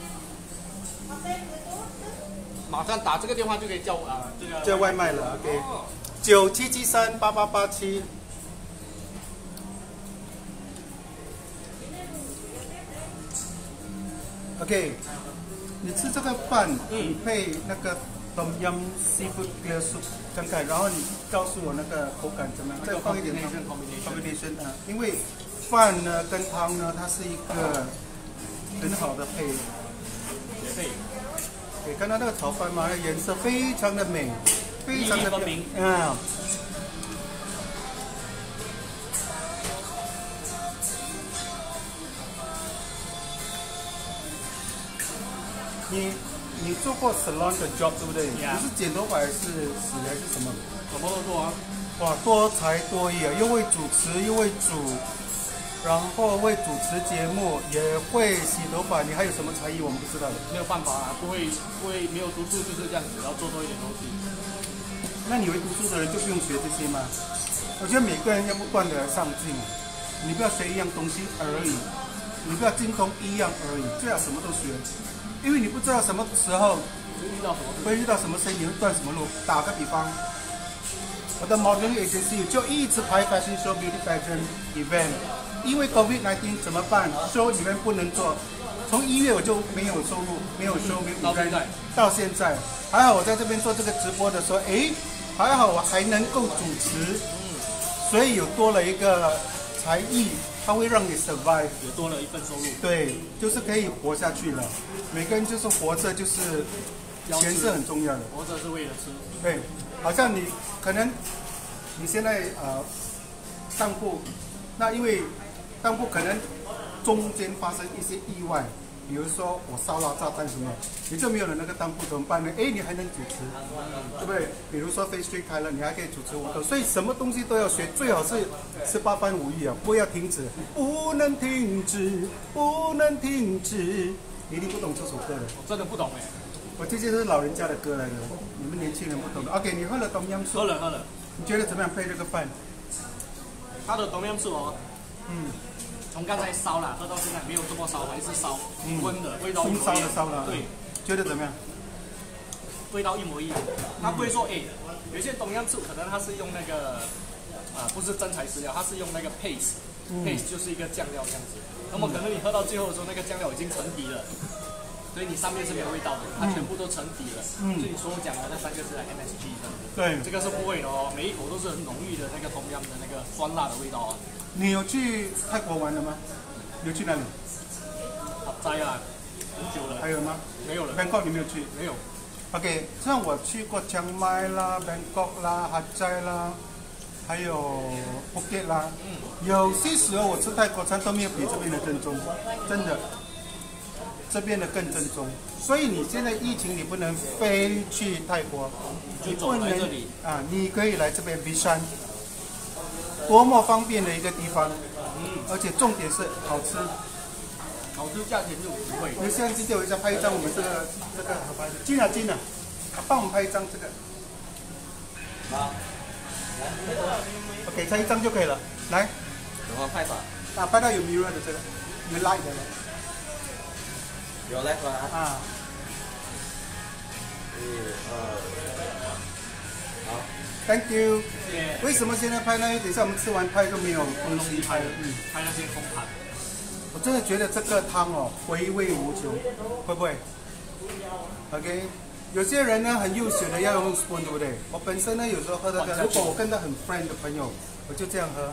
马上打这个电话就可以叫啊、呃、这个叫外卖了 ，OK， 九七七三八八八七。OK， 你吃这个饭，嗯、你配那个 Tom Yum Seafood Clear Soup， 看看，然后你告诉我那个口感怎么样，再放一点汤 combination 啊，因为饭呢跟汤呢，它是一个很好的配配。可以看到那个炒饭嘛，颜色非常的美，非常的明啊。你你做过 salon 的 job 对不对？你、yeah. 是剪头发还是洗还是什么？ 什么都做啊！ 哇，多才多艺啊，又会主持又会煮，然后会主持节目，也会洗头发。你还有什么才艺我们不知道的？ 没有办法啊，不会不会没有读书就是这样子，要做多一点东西。 那你会读书的人就不用学这些吗？我觉得每个人要不断的上进，你不要学一样东西而已，你不要精通一样而已，最好什么都学。因为你不知道什么时候会遇到什么， 会遇到什么生意，会断什么路。打个比方，我的 modeling agency 就一直排 fashion show、beauty pageant event， 因为 COVID 十九 怎么办 ？show event 不能做，从一月我就没有收入，没有 show， 没有 event， 到现在，还好我在这边做这个直播的时候，哎，还好我还能够主持，嗯， 所以有多了一个才艺，它会让你 survive， 也多了一份收入。 对，就是可以活下去了。每个人就是活着，就是钱是很重要的。 活着是为了吃。 对，好像你可能你现在呃当铺，那因为当铺可能中间发生一些意外。比如说我烧了炸弹什么，你就没有了那个当铺怎么办呢？哎，你还能主持，对不对？比如说飞 street 开了，你还可以主持活动，所以什么东西都要学，最好是十八般武艺啊，不要停止，不能停止，不能停止。你一定不懂这首歌的， 我真的不懂哎。 我这些是老人家的歌来的，你们年轻人不懂的。OK， 你喝了冬阴素， 喝了喝了， 你觉得怎么样配这个饭？ 它的冬阴素哦， 嗯。 从刚才烧了，喝到现在没有这么烧，还是烧温的，味道中烧的烧了。 对， 觉得怎么样？ 味道一模一样。它不会说哎，有些东阳醋可能它是用那个啊，不是真材实料，它是用那个 paste，paste 就是一个酱料这样子。那么可能你喝到最后的时候，那个酱料已经沉底了，所以你上面是没有味道的，它全部都沉底了。嗯。所以你所讲的那三个是 M S G 的。对，这个是不会的哦，每一口都是很浓郁的那个东阳的那个酸辣的味道啊。 你有去泰国玩了吗？有去哪里？ 好在啊，很久了。 还有吗？ 没有了。 Bangkok 你没有去？ 没有。 OK， 像我去过清迈啦、Bangkok 啦、哈斋啦，还有 Phuket 啦。嗯。有些时候我吃泰国餐都没有比这边的正宗，真的。这边的更正宗。所以你现在疫情你不能飞去泰国， 你不能啊，你可以来这边 Bishan。多么方便的一个地方，嗯，而且重点是好吃， 好吃价钱又实惠。 有相机借我一下，拍一张我们这个这个合拍的，进啊进啊，帮我们拍一张这个，好 ，OK， 拍一张就可以了，来， 怎么拍法？ 啊，拍到有 mirror 的这个，有 light 的， 有 light 吗？ 啊， 一二，好。 Thank you。 谢谢。 为什么现在拍呢？等一下我们吃完拍就没有东西拍了。嗯， 拍那些空盘。 我真的觉得这个汤哦，回味无穷，会不会 ？OK， 有些人呢很悠闲的要用 spoon， 对不对？我本身呢有时候喝的，如果我跟他很 friend 的朋友，我就这样喝。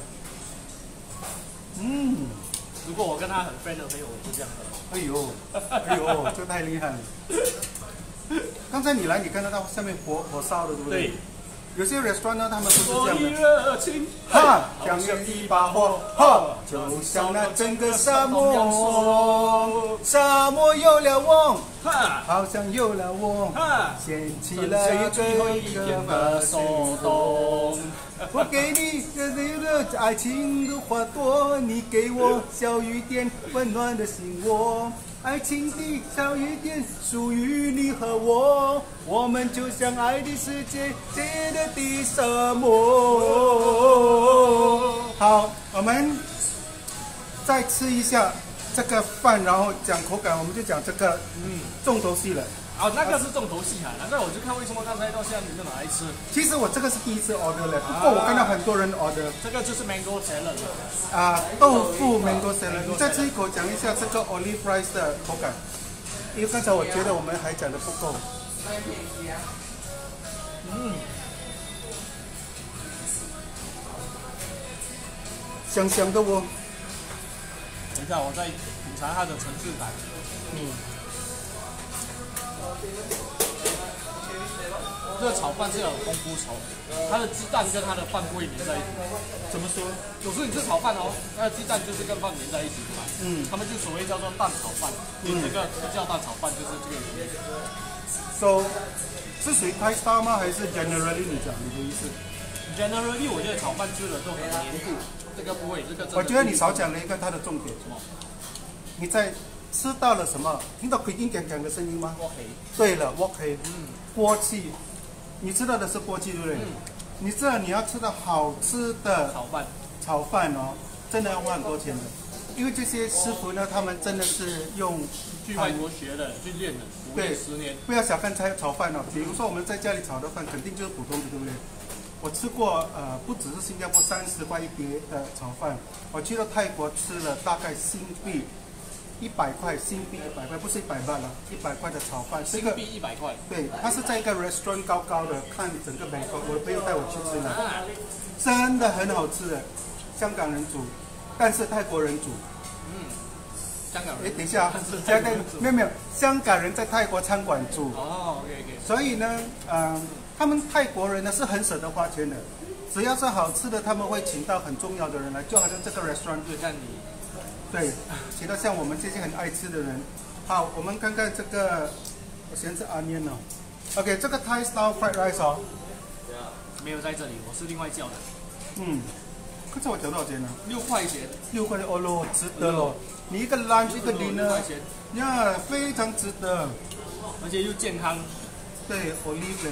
嗯， 如果我跟他很 friend 的朋友，我就这样喝。 哎呦，哎呦，这太厉害了。刚才你来，你看得到下面火火烧的，对不对？对。有些 restaurant 呢，他们不是这样的，哈，像有一把火，哈，就像那整个沙漠，沙漠有了我，哈，好像有了我，哈，掀起了一个一个把手动。我给你的爱情的花朵，你给我小雨点，温暖的心窝。爱情的小雨点属于你和我，我们就像爱的世界界的地沙漠。好，我们再吃一下这个饭，然后讲口感，我们就讲这个嗯重头戏了。 哦，那个是重头戏啊！难怪我就看为什么刚才到现在你们拿来吃。 其实我这个是第一次 order 了，不过我看到很多人 order。 这个就是 mango salad 啊，豆腐 mango salad。你再吃一口，讲一下这个 olive rice 的口感，因为刚才我觉得我们还讲的不够。嗯，香香的哦。 等一下，我再品尝它的层次感。嗯。这个炒饭是要有功夫炒，它的鸡蛋跟它的饭不会粘在一起。 怎么说？ 有时候你吃炒饭哦，那鸡蛋就是跟饭粘在一起的嘛。嗯。他们就所谓叫做蛋炒饭，嗯，这个不叫蛋炒饭，就是这个原因。 So， 是属于 Thai style 吗？还是 generally 你讲你的意思 ？Generally， 我觉得炒饭吃了都很黏度，这个不会，这个。 我觉得你少讲了一个它的重点，什么？你在吃到了什么？听到奎丁讲讲的声音吗？ 锅黑。对了，锅黑。嗯。锅气。你知道的是锅气，对不对？嗯。你知道你要吃到好吃的炒饭， 炒饭哦，真的要花很多钱的，因为这些师傅呢，他们真的是用去外国学的，去练的，对，十年。 不要小看炒炒饭哦，比如说我们在家里炒的饭，肯定就是普通的，对不对？我吃过呃，不只是新加坡三十块一碟的炒饭，我去到泰国吃了大概新币一百块新币，一百块不是一百万了，一百块的炒饭。这个新币一百块。 对，它是在一个 restaurant 高高的，看整个美国，我的朋友带我去吃的，真的很好吃的，香港人煮，但是泰国人煮。 嗯，香港人。 哎，等一下，香港没有没有，香港人在泰国餐馆煮。 哦 ，OK OK。 所以呢，嗯、呃，他们泰国人呢是很舍得花钱的，只要是好吃的，他们会请到很重要的人来，就好像这个 restaurant 就像你。 对，请到像我们这些很爱吃的人。好，我们看看这个，我先是 onion 哦。OK， 这个 Thai style fried rice 哦， 没有在这里，我是另外叫的。 嗯，刚才我讲多少钱呢？ 六块钱。 六块钱哦喽，值得咯。你一个 lunch 一个 dinner， 呀，非常值得， 而且又健康。 对 ，olive。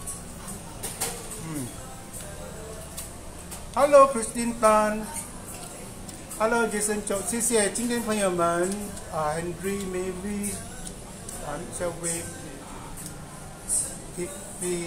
嗯。Hello Christine Tan。Hello Jason Chung， 谢谢今天朋友们啊 ，Henry Maybe， 啊 ，shall we？ Tiffy，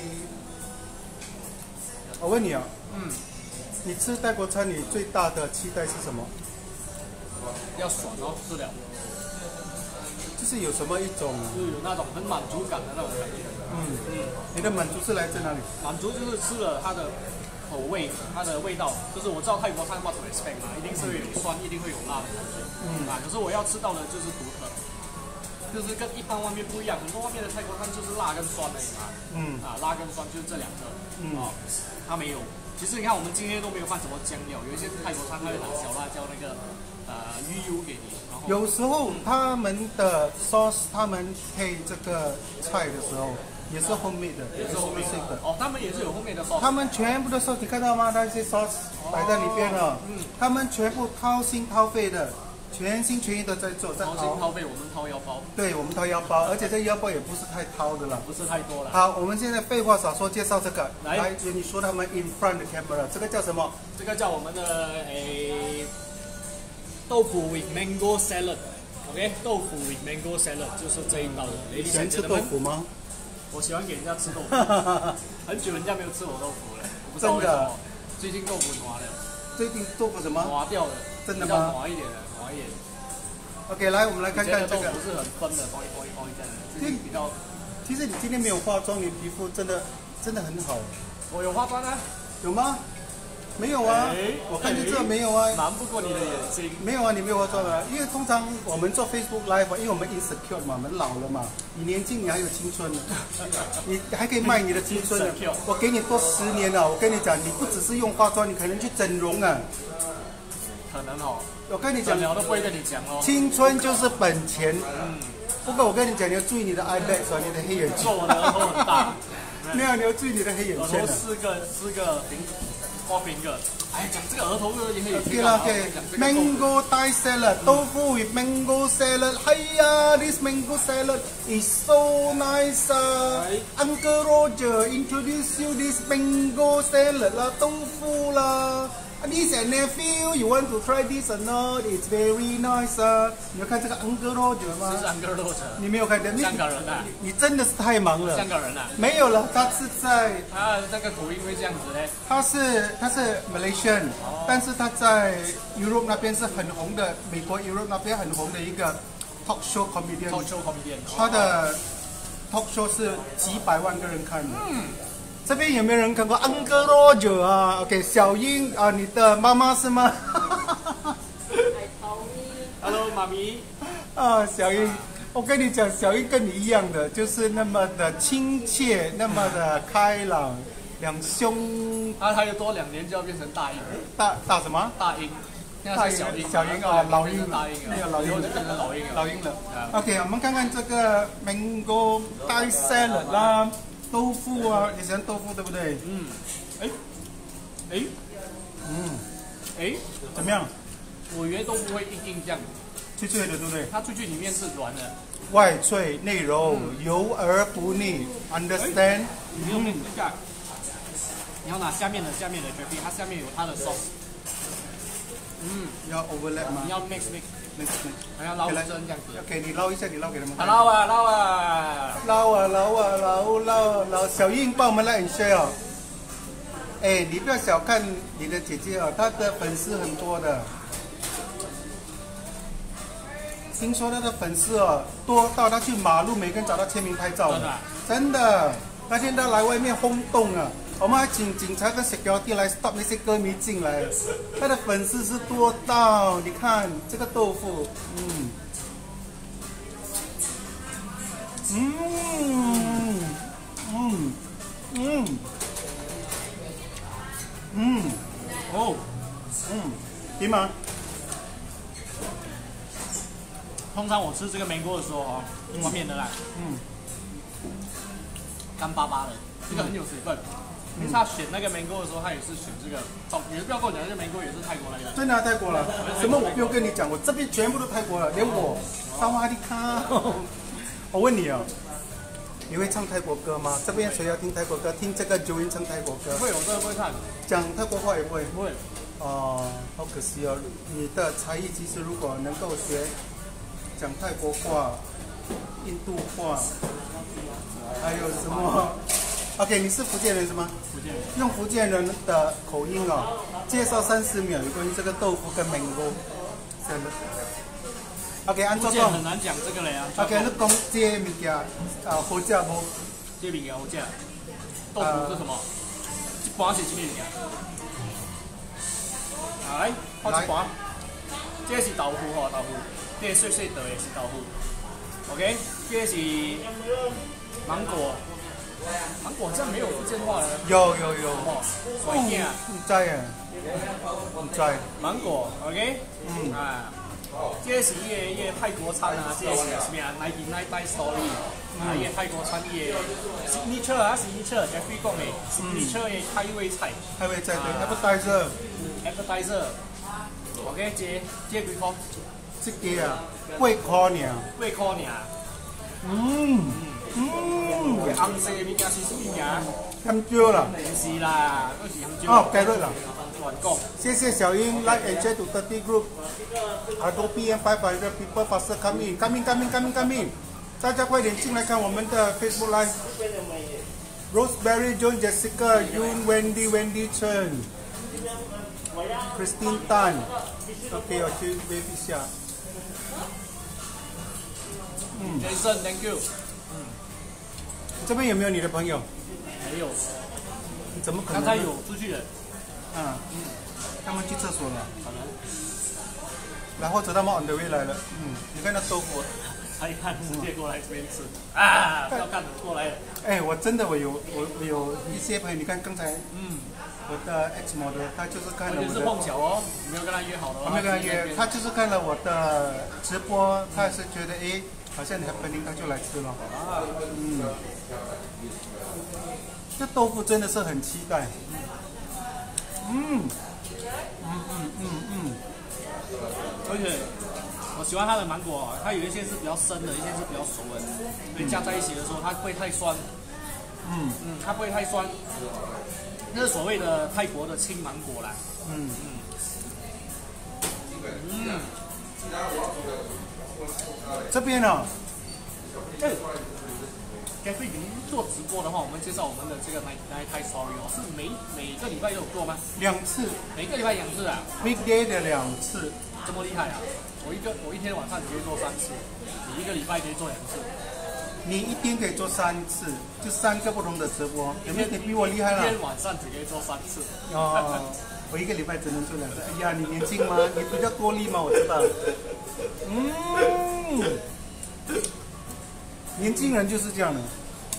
我问你啊，嗯，你吃泰国餐你最大的期待是什么？ 要爽哦，是了。 就是有什么一种， 就有那种很满足感的那种感觉。 嗯嗯，你的满足是来自哪里？ 满足就是吃了它的口味，它的味道，就是我知道泰国餐 what to expect 嘛，一定是会有酸，一定会有辣的感觉。嗯啊，可是我要吃到的就是独特，就是跟一般外面不一样。很多外面的泰国餐就是辣跟酸而已嘛。嗯啊，辣跟酸就是这两个。嗯啊，它没有。其实你看我们今天都没有放什么酱料，有一些泰国餐它会拿小辣椒那个呃鱼油给你。然后有时候他们的 sauce， 他们配这个菜的时候。也是后面的， 也是后面的哦，他们也是有后面的 sauce。他们全部的 sauce， 你看到吗？那些 sauce 摆在里边了。嗯。他们全部掏心掏肺的，全心全意的在做，在掏心掏肺，我们掏腰包。 对，我们掏腰包，而且这腰包也不是太掏的了， 不是太多了。 好，我们现在废话少说，介绍这个。来，来，你说他们 in front the camera， 这个叫什么？ 这个叫我们的诶豆腐 with mango salad。OK， 豆腐 with mango salad 就是这一道的。 你喜欢吃豆腐吗？ 我喜欢给人家吃豆腐，很久人家没有吃我豆腐了，我不知道为什么。最近豆腐滑了。 最近豆腐什么？ 滑掉了。 真的吗？ 滑一点的，滑一点。 OK， 来，我们来看看这个。 豆腐是很分的，包一包一包一这样的。最近比较。 其实你今天没有化妆，你皮肤真的真的很好。 我有化妆啊。 有吗？没有啊，我看见这没有啊， 瞒不过你的眼睛。 没有啊，你没有化妆啊，因为通常我们做 Facebook Live， 因为我们 insecure 嘛，我们老了嘛，你年轻你还有青春呢，你还可以卖你的青春呢。我给你多十年了，我跟你讲，你不只是用化妆，你可能去整容啊。 可能哦。 我跟你讲， 我都不会跟你讲哦。 青春就是本钱。嗯。不过我跟你讲，你要注意你的 eye bags 和你的黑眼圈。 我的额头很大。 没有，你要注意你的黑眼圈。 额头四个四个平。花瓶个，哎，讲这个额头有点黑。 OK 啦 ，OK。Mango Thai salad， 豆腐 with mango salad， 哎呀 ，this mango salad is so nice 啊。Uncle Roger introduce you this mango salad 啦，豆腐啦。This and nephew, you want to try this or not? It's very nice 啊。你有看这个 Uncle Roger 吗？ 是 Uncle Roger。 你没有看见？ 香港人啊。 你真的是太忙了。 香港人啊。 没有了，他是在。 他那个口音会这样子嘞？ 他是他是 Malaysian，、哦、但是他在 Europe 那边是很红的，美国 Europe 那边很红的一个 talk show comedian。talk show comedian。 他的 talk show 是几百万个人看的。嗯。这边有没有人看过 Uncle Roger 啊 ？OK， 小英啊，你的妈妈是吗 ？Hello， 妈咪。 啊，小英，我跟你讲，小英跟你一样的，就是那么的亲切，那么的开朗，两兄。 他还有多两年就要变成大英。 大大什么？ 大英。大英， 小英啊，老鹰， 大英， 那个老鹰就变成老鹰了。 老鹰了。OK， 我们看看这个 Mango Thai salad 啦。豆腐啊，你喜欢豆腐对不对？嗯。哎，哎，嗯，哎，怎么样？ 我以为豆腐会硬硬这样， 脆脆的对不对？ 它脆脆里面是软的， 外脆内柔，嗯、油而不腻 ，understand？ 你用那个，你要拿下面的下面的 Jeffrey， 它下面有它的 sauce。嗯， 要 overlap 吗？ 你要 mix mix mix mix， 还要捞针这样子。 OK， 你捞一下，你捞给他们看。 捞啊捞啊捞啊捞啊捞捞捞！小英帮我们来 share 哦。哎，你不要小看你的姐姐哦，她的粉丝很多的。 听说他的粉丝哦多到他去马路每个人找他签名拍照， 真的、啊， 真的。那天他来外面轰动啊，我们还请警察跟 security 来 stop 那些歌迷进来。他的粉丝是多到，你看这个豆腐，嗯，嗯，嗯，嗯，嗯，哦，嗯，甜吗？ 通常我吃这个 mango 的时候哦，外面的啦， 嗯， 干巴巴的，这个很有水分。因为他选那个 mango 的时候，他也是选这个，哦，你不要跟我讲这个 mango 也是泰国来的。 真的、啊、泰国了，什么我不用跟你讲，我这边全部都泰国了，连我萨瓦迪卡。我问你哦，你会唱泰国歌吗？这边谁要听泰国歌？听这个 Jwin 唱泰国歌。 不会，我真的不会唱。 讲泰国话也不会。 不会。 哦、呃，好可惜哦，你的才艺其实如果能够学讲泰国话、印度话，还有什么 ？OK， 你是福建人是吗？ 福建人。 用福建人的口音哦，介绍三十秒有关于这个豆腐跟 mango， 真的。OK， 按照讲很难讲这个嘞啊。 OK， 你讲这物件啊好食无？ 这物件好食。豆腐是什么？一般是什么物件？来，好一盘。这是豆腐吼，豆腐。这碎碎的也是豆腐。OK， 这是芒果。芒果这没有福建话的。 有有有。 哦，水饺。 唔知啊，唔知。 芒果 ，OK， 嗯啊，这是伊个伊个泰国餐啊，这是什么啊 ？Night Night Night Story， 啊，伊个泰国餐伊个 signature 啊 ，signature，Jeffrey 讲的 signature 的泰味菜。 泰味菜对 ，appetizer。 appetizer，OK， 这这几块？ 这个啊，八块尔。 八块尔。 嗯。嗯， 红色的物件是什么物件？ 香蕉啦。 不是啦，那是香蕉。 哦，芥辣啦。 乱讲。 谢谢小英 ，like and share to thirty group。Adobe P M five hundred people faster come in, come in, come in, come in, come in。大家快点进来看我们的 Facebook Live。Roseberry John Jessica Yun Wendy Wendy Chen Christine Tan。OK， 我去 wave 一下。 嗯 ，Jason，Thank you。 这边有没有你的朋友？ 没有。 你怎么可能？ 刚才有出去的。 嗯嗯，他们去厕所了。 可能。 然后者他们 on the way 来了。嗯，你看那豆腐。 他一看直接过来这边吃。啊！不要干了，过来了。 哎，我真的我有我我有一些朋友，你看刚才嗯，我的 X model 他就是看了我的。 是碰巧哦，你没有跟他约好的。 我没有跟他约，他就是看了我的直播，他也是觉得哎。好像你还本领，他就来吃了。啊，嗯，这豆腐真的是很期待。嗯，嗯嗯嗯嗯。 而且我喜欢它的芒果，它有一些是比较生的，一些是比较熟的，所以加在一起的时候，它不会太酸。嗯嗯，它不会太酸。那是所谓的泰国的青芒果啦。嗯嗯。嗯。 这边呢、哦， 哎 ，Jeffrey 您做直播的话，我们介绍我们的这个 Night Night Story 哦，是每每个礼拜都有做吗？ 两次， 每个礼拜两次啊 ？Weekday 的两次， 这么厉害啊！我一个我一天晚上可以做三次，你一个礼拜可以做两次。 你一天可以做三次，就三个不同的直播，有没有？你比我厉害了。 一天晚上只可以做三次。 哦。我一个礼拜只能做两次。哎呀，你年轻吗？你比较多力吗？我知道。嗯，年轻人就是这样的。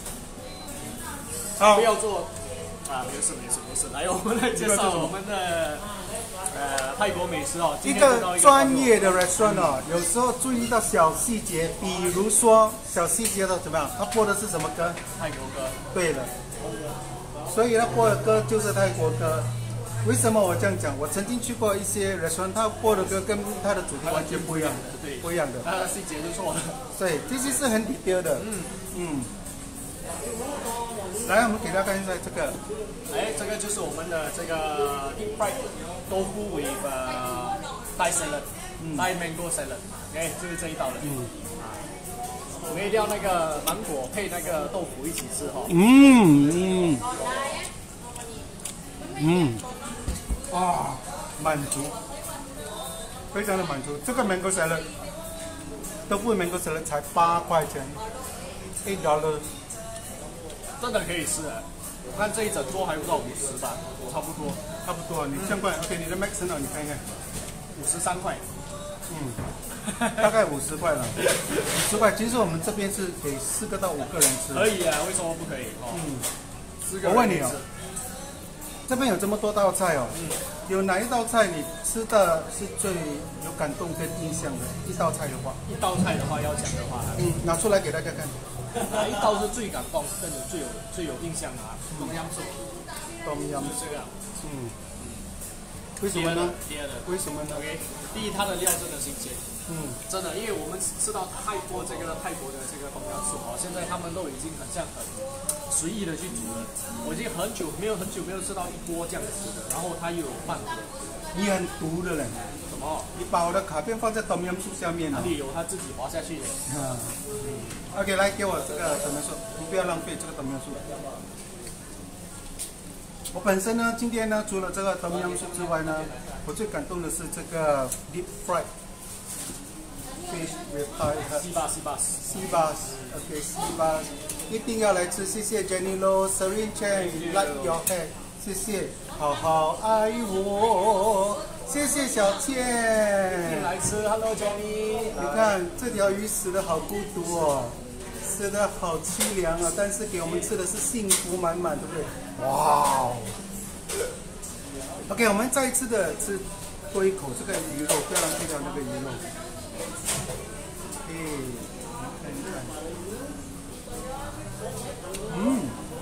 好，不要做啊！没事没事没事，来，我们来介绍我们的呃泰国美食哦。 一个专业的 restaurant 哦，有时候注意到小细节，比如说小细节的怎么样？他播的是什么歌？ 泰国歌。对了， 所以他播的歌就是泰国歌。为什么我这样讲？我曾经去过一些 restaurant， 他播的歌跟他的主题完全不一样的， 对， 不一样的。 他的细节就错了。 对，这些是很 detail 的。嗯嗯。来，我们给大家看一下这个。 哎，这个就是我们的这个 deep fried 豆腐 with 呃 Thai salad，Thai mango salad。哎，就是这一道的。嗯。啊，我们一定要那个芒果配那个豆腐一起吃哈。 嗯嗯。嗯。哇，满足，非常的满足。这个 mango salad， 豆腐 mango salad 才八块钱，eight dollar。 真的可以吃啊！我看这一整桌还不到五十吧，差不多， 差不多。你相关 ，OK， 你的 max 呢？你看一看， 五十三块。 嗯，大概五十块了，五十块。其实我们这边是给四个到五个人吃。 可以啊，为什么不可以？哦、嗯，四个人。 我问你哦，这边有这么多道菜哦，嗯，有哪一道菜你吃的是最有感动跟印象的？一道菜的话， 一道菜的话要讲的话， 嗯，拿出来给大家看。 哪一道是最感动、更有最有最有印象的啊？冬阴素， 冬阴这个， 嗯，为什么呢？ 第二的， 为什么呢 ？OK， 第一，它的料真的新鲜， 嗯， 真的，因为我们吃到泰国这个泰国的这个冬阴素哦，现在他们都已经很像很随意的去煮了。我已经很久没有很久没有吃到一锅这样子的，然后它又有饭的。 你很毒的人。 什么？ 你把我的卡片放在冬阴素下面了。 哪里有？它自己滑下去的。 啊。OK， 来给我这个冬阴素，你不要浪费这个冬阴素。我本身呢，今天呢，除了这个冬阴素之外呢，我最感动的是这个 deep fried fish with Thai C 巴 C 巴 C 巴 OK C 巴，一定要来吃，谢谢 Jenny Lo Serene Chen Like Your Head， 谢谢，好好爱我，谢谢小倩。 一定来吃 ，Hello Jenny。 你看这条鱼死得好孤独哦。吃的好凄凉啊，但是给我们吃的是幸福满满，对不对？哇、wow ！OK， 我们再一次的吃多一口这个鱼肉，不要浪费掉那个鱼肉。哎，看一看，嗯，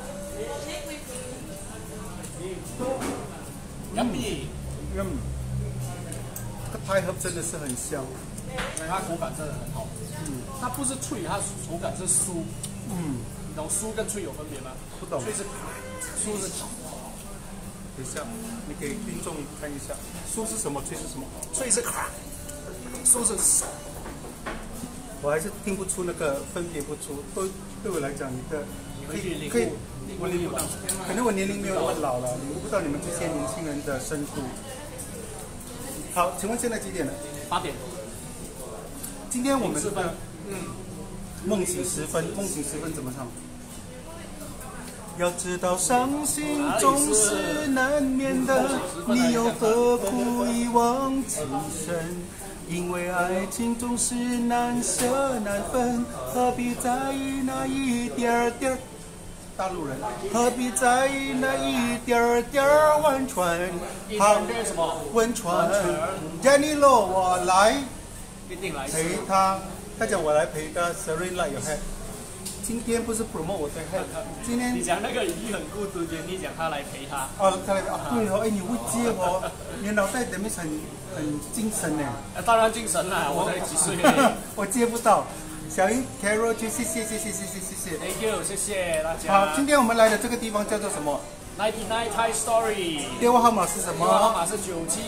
杨幂， 嗯，这个泰盒真的是很香， 它口感真的很好。嗯，它不是脆，它口感是酥。嗯，你懂酥跟脆有分别吗？ 不懂。 脆是酥是。 等一下，你给听众看一下，酥是什么？脆是什么？ 脆是卡，酥是。 我还是听不出那个分别不出。对对我来讲，你的可以可以，我领不到，可能我年龄没有那么老了，领不到你们这些年轻人的深度。好，请问现在几点了？ 八点。 今天我们的嗯，梦醒时分，梦醒时分怎么唱？要知道伤心总是难免的，你又何苦一往情深？因为爱情总是难舍难分，何必在意那一点点？大陆人何必在意那一点点温船？好，温船 ，Jenny Lo， 我来。 一定来陪他，他讲我来陪他 Serene Like Your Head。今天不是 promote 我的 head， 今天你讲那个鱼很孤独，你讲他来陪他。 哦，他来啊，对哦，哎，你会接哦，你脑袋里面很很精神呢。 啊，当然精神啦，我才几岁。 我接不到。小英 Carol 就谢谢谢谢谢谢谢谢。 Thank you， 谢谢大家。 好，今天我们来的这个地方叫做什么 ？ninety-nine Thai Story。 电话号码是什么？ 电话号码是九七。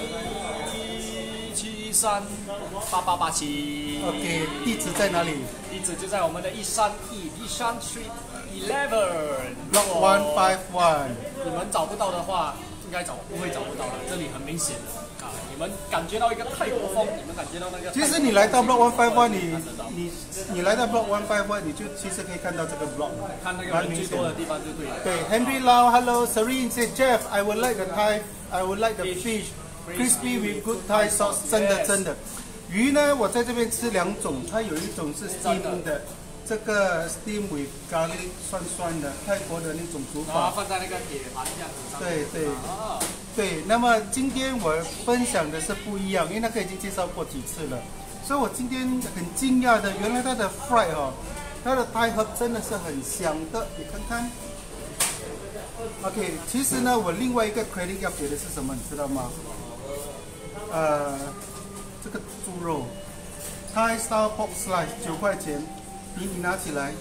三八八八七 ，OK， 地址在哪里？ 地址就在我们的一三一一三 Street Eleven Block One Five One。 你们找不到的话，应该找不会找不到的，这里很明显的啊！你们感觉到一个泰国风，你们感觉到那个。 其实你来到 Block One Five One， 你你你来到 Block One Five One， 你就其实可以看到这个 block， 看那个人最多的地方就对了。 对 ，Henry Lau，Hello Serene said Jeff，I would like the Thai，I would like the fish。Crispy with good Thai sauce， 真的真的。鱼呢，我在这边吃两种，它有一种是 steam 的，这个 steam with garlic 酸酸的，泰国的那种煮法。 放在那个铁盘这样子上。 对对。哦。对，那么今天我分享的是不一样，因为那个已经介绍过几次了，所以我今天很惊讶的，原来它的 fry 哦，它的 Thai herb 真的是很香的，你看看。OK， 其实呢，我另外一个 credit 要给的是什么，你知道吗？呃，这个猪肉 ，Thai style pork slice 九块钱，你你拿起来，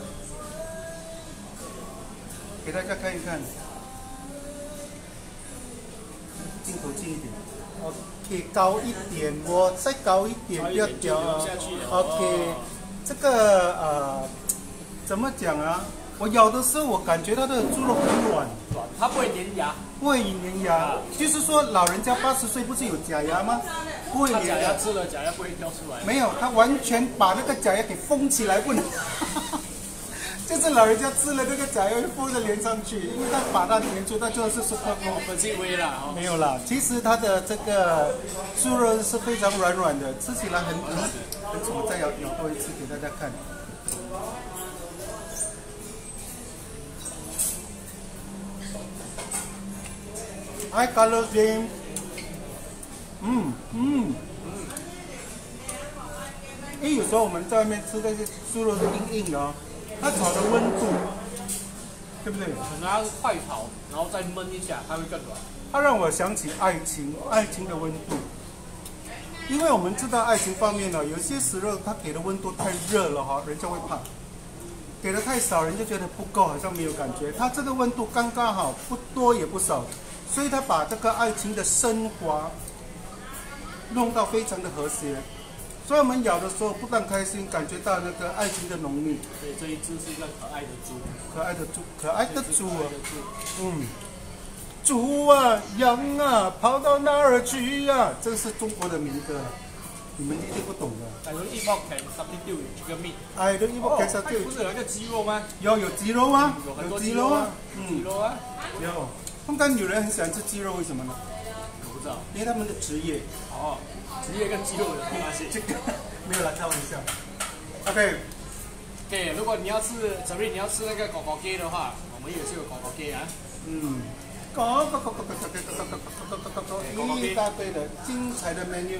给大家看一看，镜头近一点 ，OK， 高一点，我再高一点，不要掉 ，OK， 这个呃，怎么讲啊？我咬的时候，我感觉它的猪肉很软， 它不会粘牙。 不会粘牙，就是说老人家八十岁不是有假牙吗？ 不会它粘的。 假牙吃了，假牙不会掉出来。 没有，他完全把那个假牙给封起来，不能。就是老人家吃了那个假牙会封着连上去，因为他把它粘住，他就是 super glue。 本身微啦，哦。 没有啦，其实它的这个猪肉是非常软软的，吃起来很很很爽。我再咬咬多一次给大家看。Hi Carlos James。嗯嗯。因为有时候我们在外面吃那些猪肉是硬硬的哦，它炒的温度，对不对？ 可能它是快炒，然后再焖一下，它会更软。 它让我想起爱情，爱情的温度。因为我们知道爱情方面呢，有些食肉它给的温度太热了哈，人家会怕；给的太少，人家觉得不够，好像没有感觉。它这个温度刚刚好，不多也不少，所以它把这个爱情的升华弄到非常的和谐。所以我们咬的时候不但开心，感觉到那个爱情的浓密。 对，这一只是一个可爱的猪， 可爱的猪，可爱的猪啊，嗯。猪啊，羊啊，跑到哪儿去呀、啊？这个是中国的民歌，你们一定不懂的。 I don't eat pork and substitute chicken meat。 I don't eat pork and substitute。 不是有一个鸡肉吗？ 有有鸡肉啊， 有很多鸡肉啊， 嗯，鸡肉啊， 有。通常女人很喜欢吃鸡肉，为什么呢？ 我不知道， 因为他们的职业。 哦，职业跟鸡肉有什么关系？ 这个没有啦，开玩笑。OK。 OK， 如果你要吃 ，Jeffrey 你要吃那个狗狗鸡的话，我们也是有狗狗鸡啊。 嗯。搞搞搞搞搞搞搞搞搞搞搞搞，一大堆的精彩的 menu。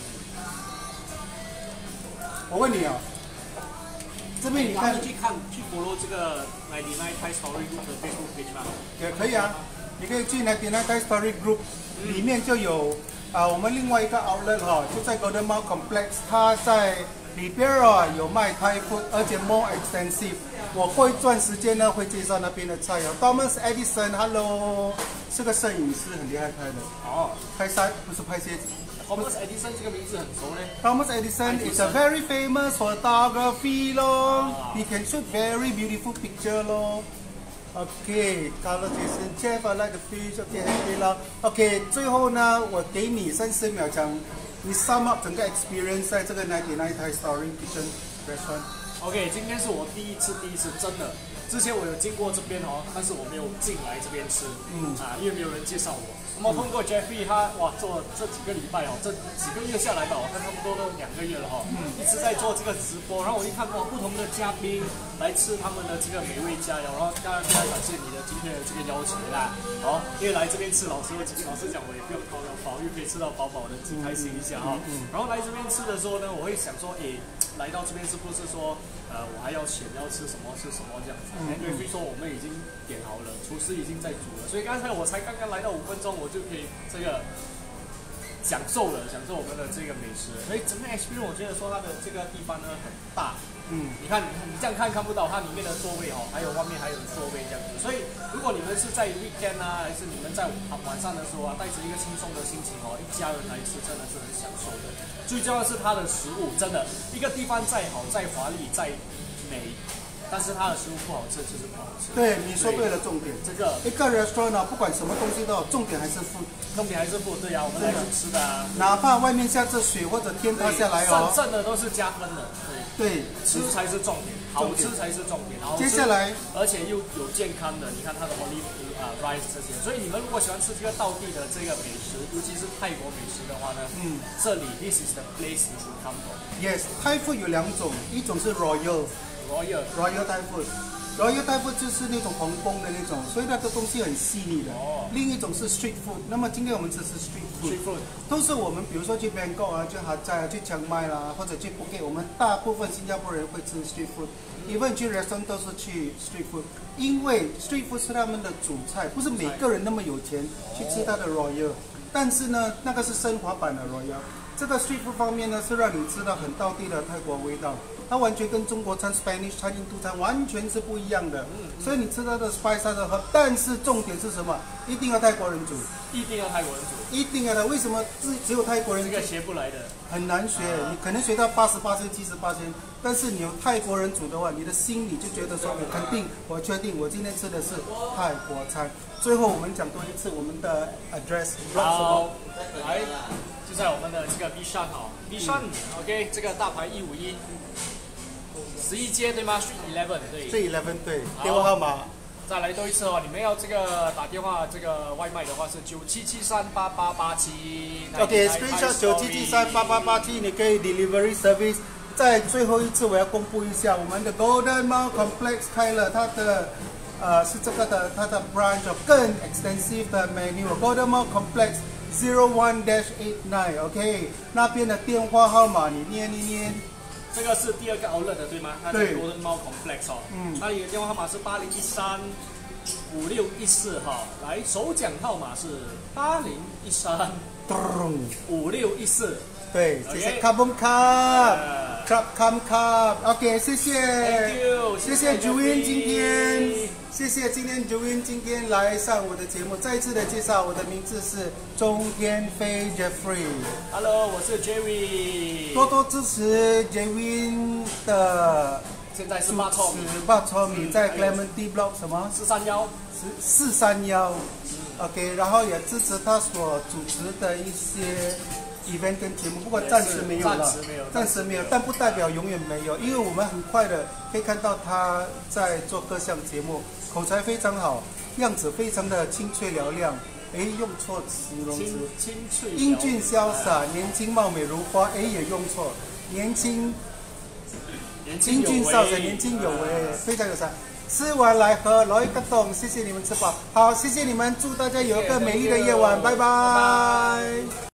我问你啊，这边你看去看去 follow 这个ninety nine Thai Story Group 的 Facebook page 吗？ 也可以啊，你可以去ninety nine Thai Story Group 里面就有啊，我们另外一个 outlet 哈，就在 Golden Mile Complex， 它在里边啊有卖 Thai food， 而且 more extensive。我过一段时间呢会介绍那边的菜哦。Thomas Edison，Hello， 是个摄影师，很厉害拍的。哦，拍山不是拍蝎子。 Thomas Edison 这个名字很熟嘞。 Thomas Edison is a very famous photography 咯。He can shoot very beautiful picture 咯。OK， Carlos Jason，Jeff，I like the fish。OK， 了。OK， 最后呢，我给你三十秒讲，你 sum up 整个 experience 在这个ninety nine Thai Story Kitchen Restaurant。OK， 今天是我第一次，第一次真的。之前我有经过这边哦，但是我没有进来这边吃，嗯啊，因为没有人介绍我。我们通过 Jeffrey 他哇做这几个礼拜哦，这几个月下来吧，我看差不多都两个月了哈、哦，嗯，一直在做这个直播，然后我一看哇，不同的嘉宾来吃他们的这个美味佳肴，然后当然非常感谢你的今天的这个邀请啦，好，因为来这边吃老师，老师讲我也不用掏腰包，又可以吃到饱饱的，自己开心一下哈、哦，嗯，然后来这边吃的时候呢，我会想说，诶，来到这边是不是说？呃，我还要选要吃什么吃什么这样子。嗯，因为说我们已经点好了，厨师已经在煮了，所以刚才我才刚刚来到五分钟，我就可以这个享受了，享受我们的这个美食。所以整个 experience 我觉得说它的这个地方呢很大。嗯，你看，你这样看看不到它里面的座位哦，还有外面还有座位这样子。所以如果你们是在 weekend 啊，还是你们在晚上的时候啊，带着一个轻松的心情哦，一家人来吃，真的是很享受的。最重要的是它的食物，真的一个地方再好、再华丽、再美，但是它的食物不好吃就是不好吃。 对，你说对了重点。 这个一个 restaurant 呢，不管什么东西都好，重点还是 food， 重点还是 food。对啊，我们来吃的啊， 哪怕外面下着雪或者天塌下来哦， 剩的都是加分的。 对， 吃才是重点，好吃才是重点。然后接下来， 而且又有健康的，你看它的 olive 啊 rice 这些，所以你们如果喜欢吃这个道地的这个美食，尤其是泰国美食的话呢，嗯，这里 this is the place you should come for。 Yes， Thai food 有两种，一种是 royal royal royal Thai food。Royal Thai food 就是那种皇宫的那种，所以它的东西很细腻的。哦。另一种是 street food， 那么今天我们吃是 street food。street food 都是我们比如说去 Bangkok 啊，去哈寨啊，去清迈啦，或者去 Phuket， 我们大部分新加坡人会吃 street food。even 去 restaurant 都是去 street food， 因为 street food 是他们的主菜，不是每个人那么有钱去吃它的 royal， 但是呢，那个是升华版的 royal。这个 street food 方面呢，是让你吃到很道地的泰国味道。它完全跟中国餐、Spanish 餐、印度餐完全是不一样的，所以你吃到的 spice 它的和，但是重点是什么？一定要泰国人煮， 一定要泰国人煮， 一定要的。为什么只只有泰国人？ 这个学不来的， 很难学，你可能学到八十八千、七十八千，但是你有泰国人煮的话，你的心里就觉得说，我肯定，我确定，我今天吃的是泰国餐。最后我们讲多一次我们的 address。 好，来。 就在我们的这个 B 山哈 ，B 山、嗯、，OK， 这个大牌一五一，十一街对吗 ？Street Eleven 对。 Street Eleven 对，电话号码。 再来多一次哦，你们要这个打电话这个外卖的话是九七七三八八八七。 OK，screenshot 九七七三八八八七，你可以 delivery service。在最后一次，我要公布一下，我们的 Golden Mall Complex 开了它的，呃，是这个的，它的 branch 更 extensive 的 menu。Golden Mall Complex zero one dash eight nine，OK， 那边的电话号码你念一念。 这个是第二个 outlet 的对吗？它是 Golden Mall Complex 哦。嗯。那里的电话号码是八零一三五六一四哈。来，首奖号码是八零一三五六一四。 对，谢谢 Carbon Cup。Cup Come Cup，OK， 谢谢 ，Thank you， 谢谢 Jwin 今天，谢谢今天 Jwin 今天来上我的节目，再次的介绍，我的名字是中天飞 Jeffrey。Hello， 我是 Jerry。 多多支持 Jwin 的， 现在是八错米， 八错米在 Clementi Block 什么？ 四三幺， 四四三幺 ，OK， 然后也支持他所主持的一些。event 跟节目，不过暂时没有了，暂时没有，暂时没有，但不代表永远没有，因为我们很快的可以看到他在做各项节目，口才非常好，样子非常的清脆嘹亮，哎，用错形容词， 清脆， 英俊潇洒，年轻貌美如花，哎，也用错，年轻，英俊潇洒，年轻有为，非常有才。吃完来喝，来一个洞，谢谢你们吃饱，好，谢谢你们，祝大家有一个美丽的夜晚，拜拜。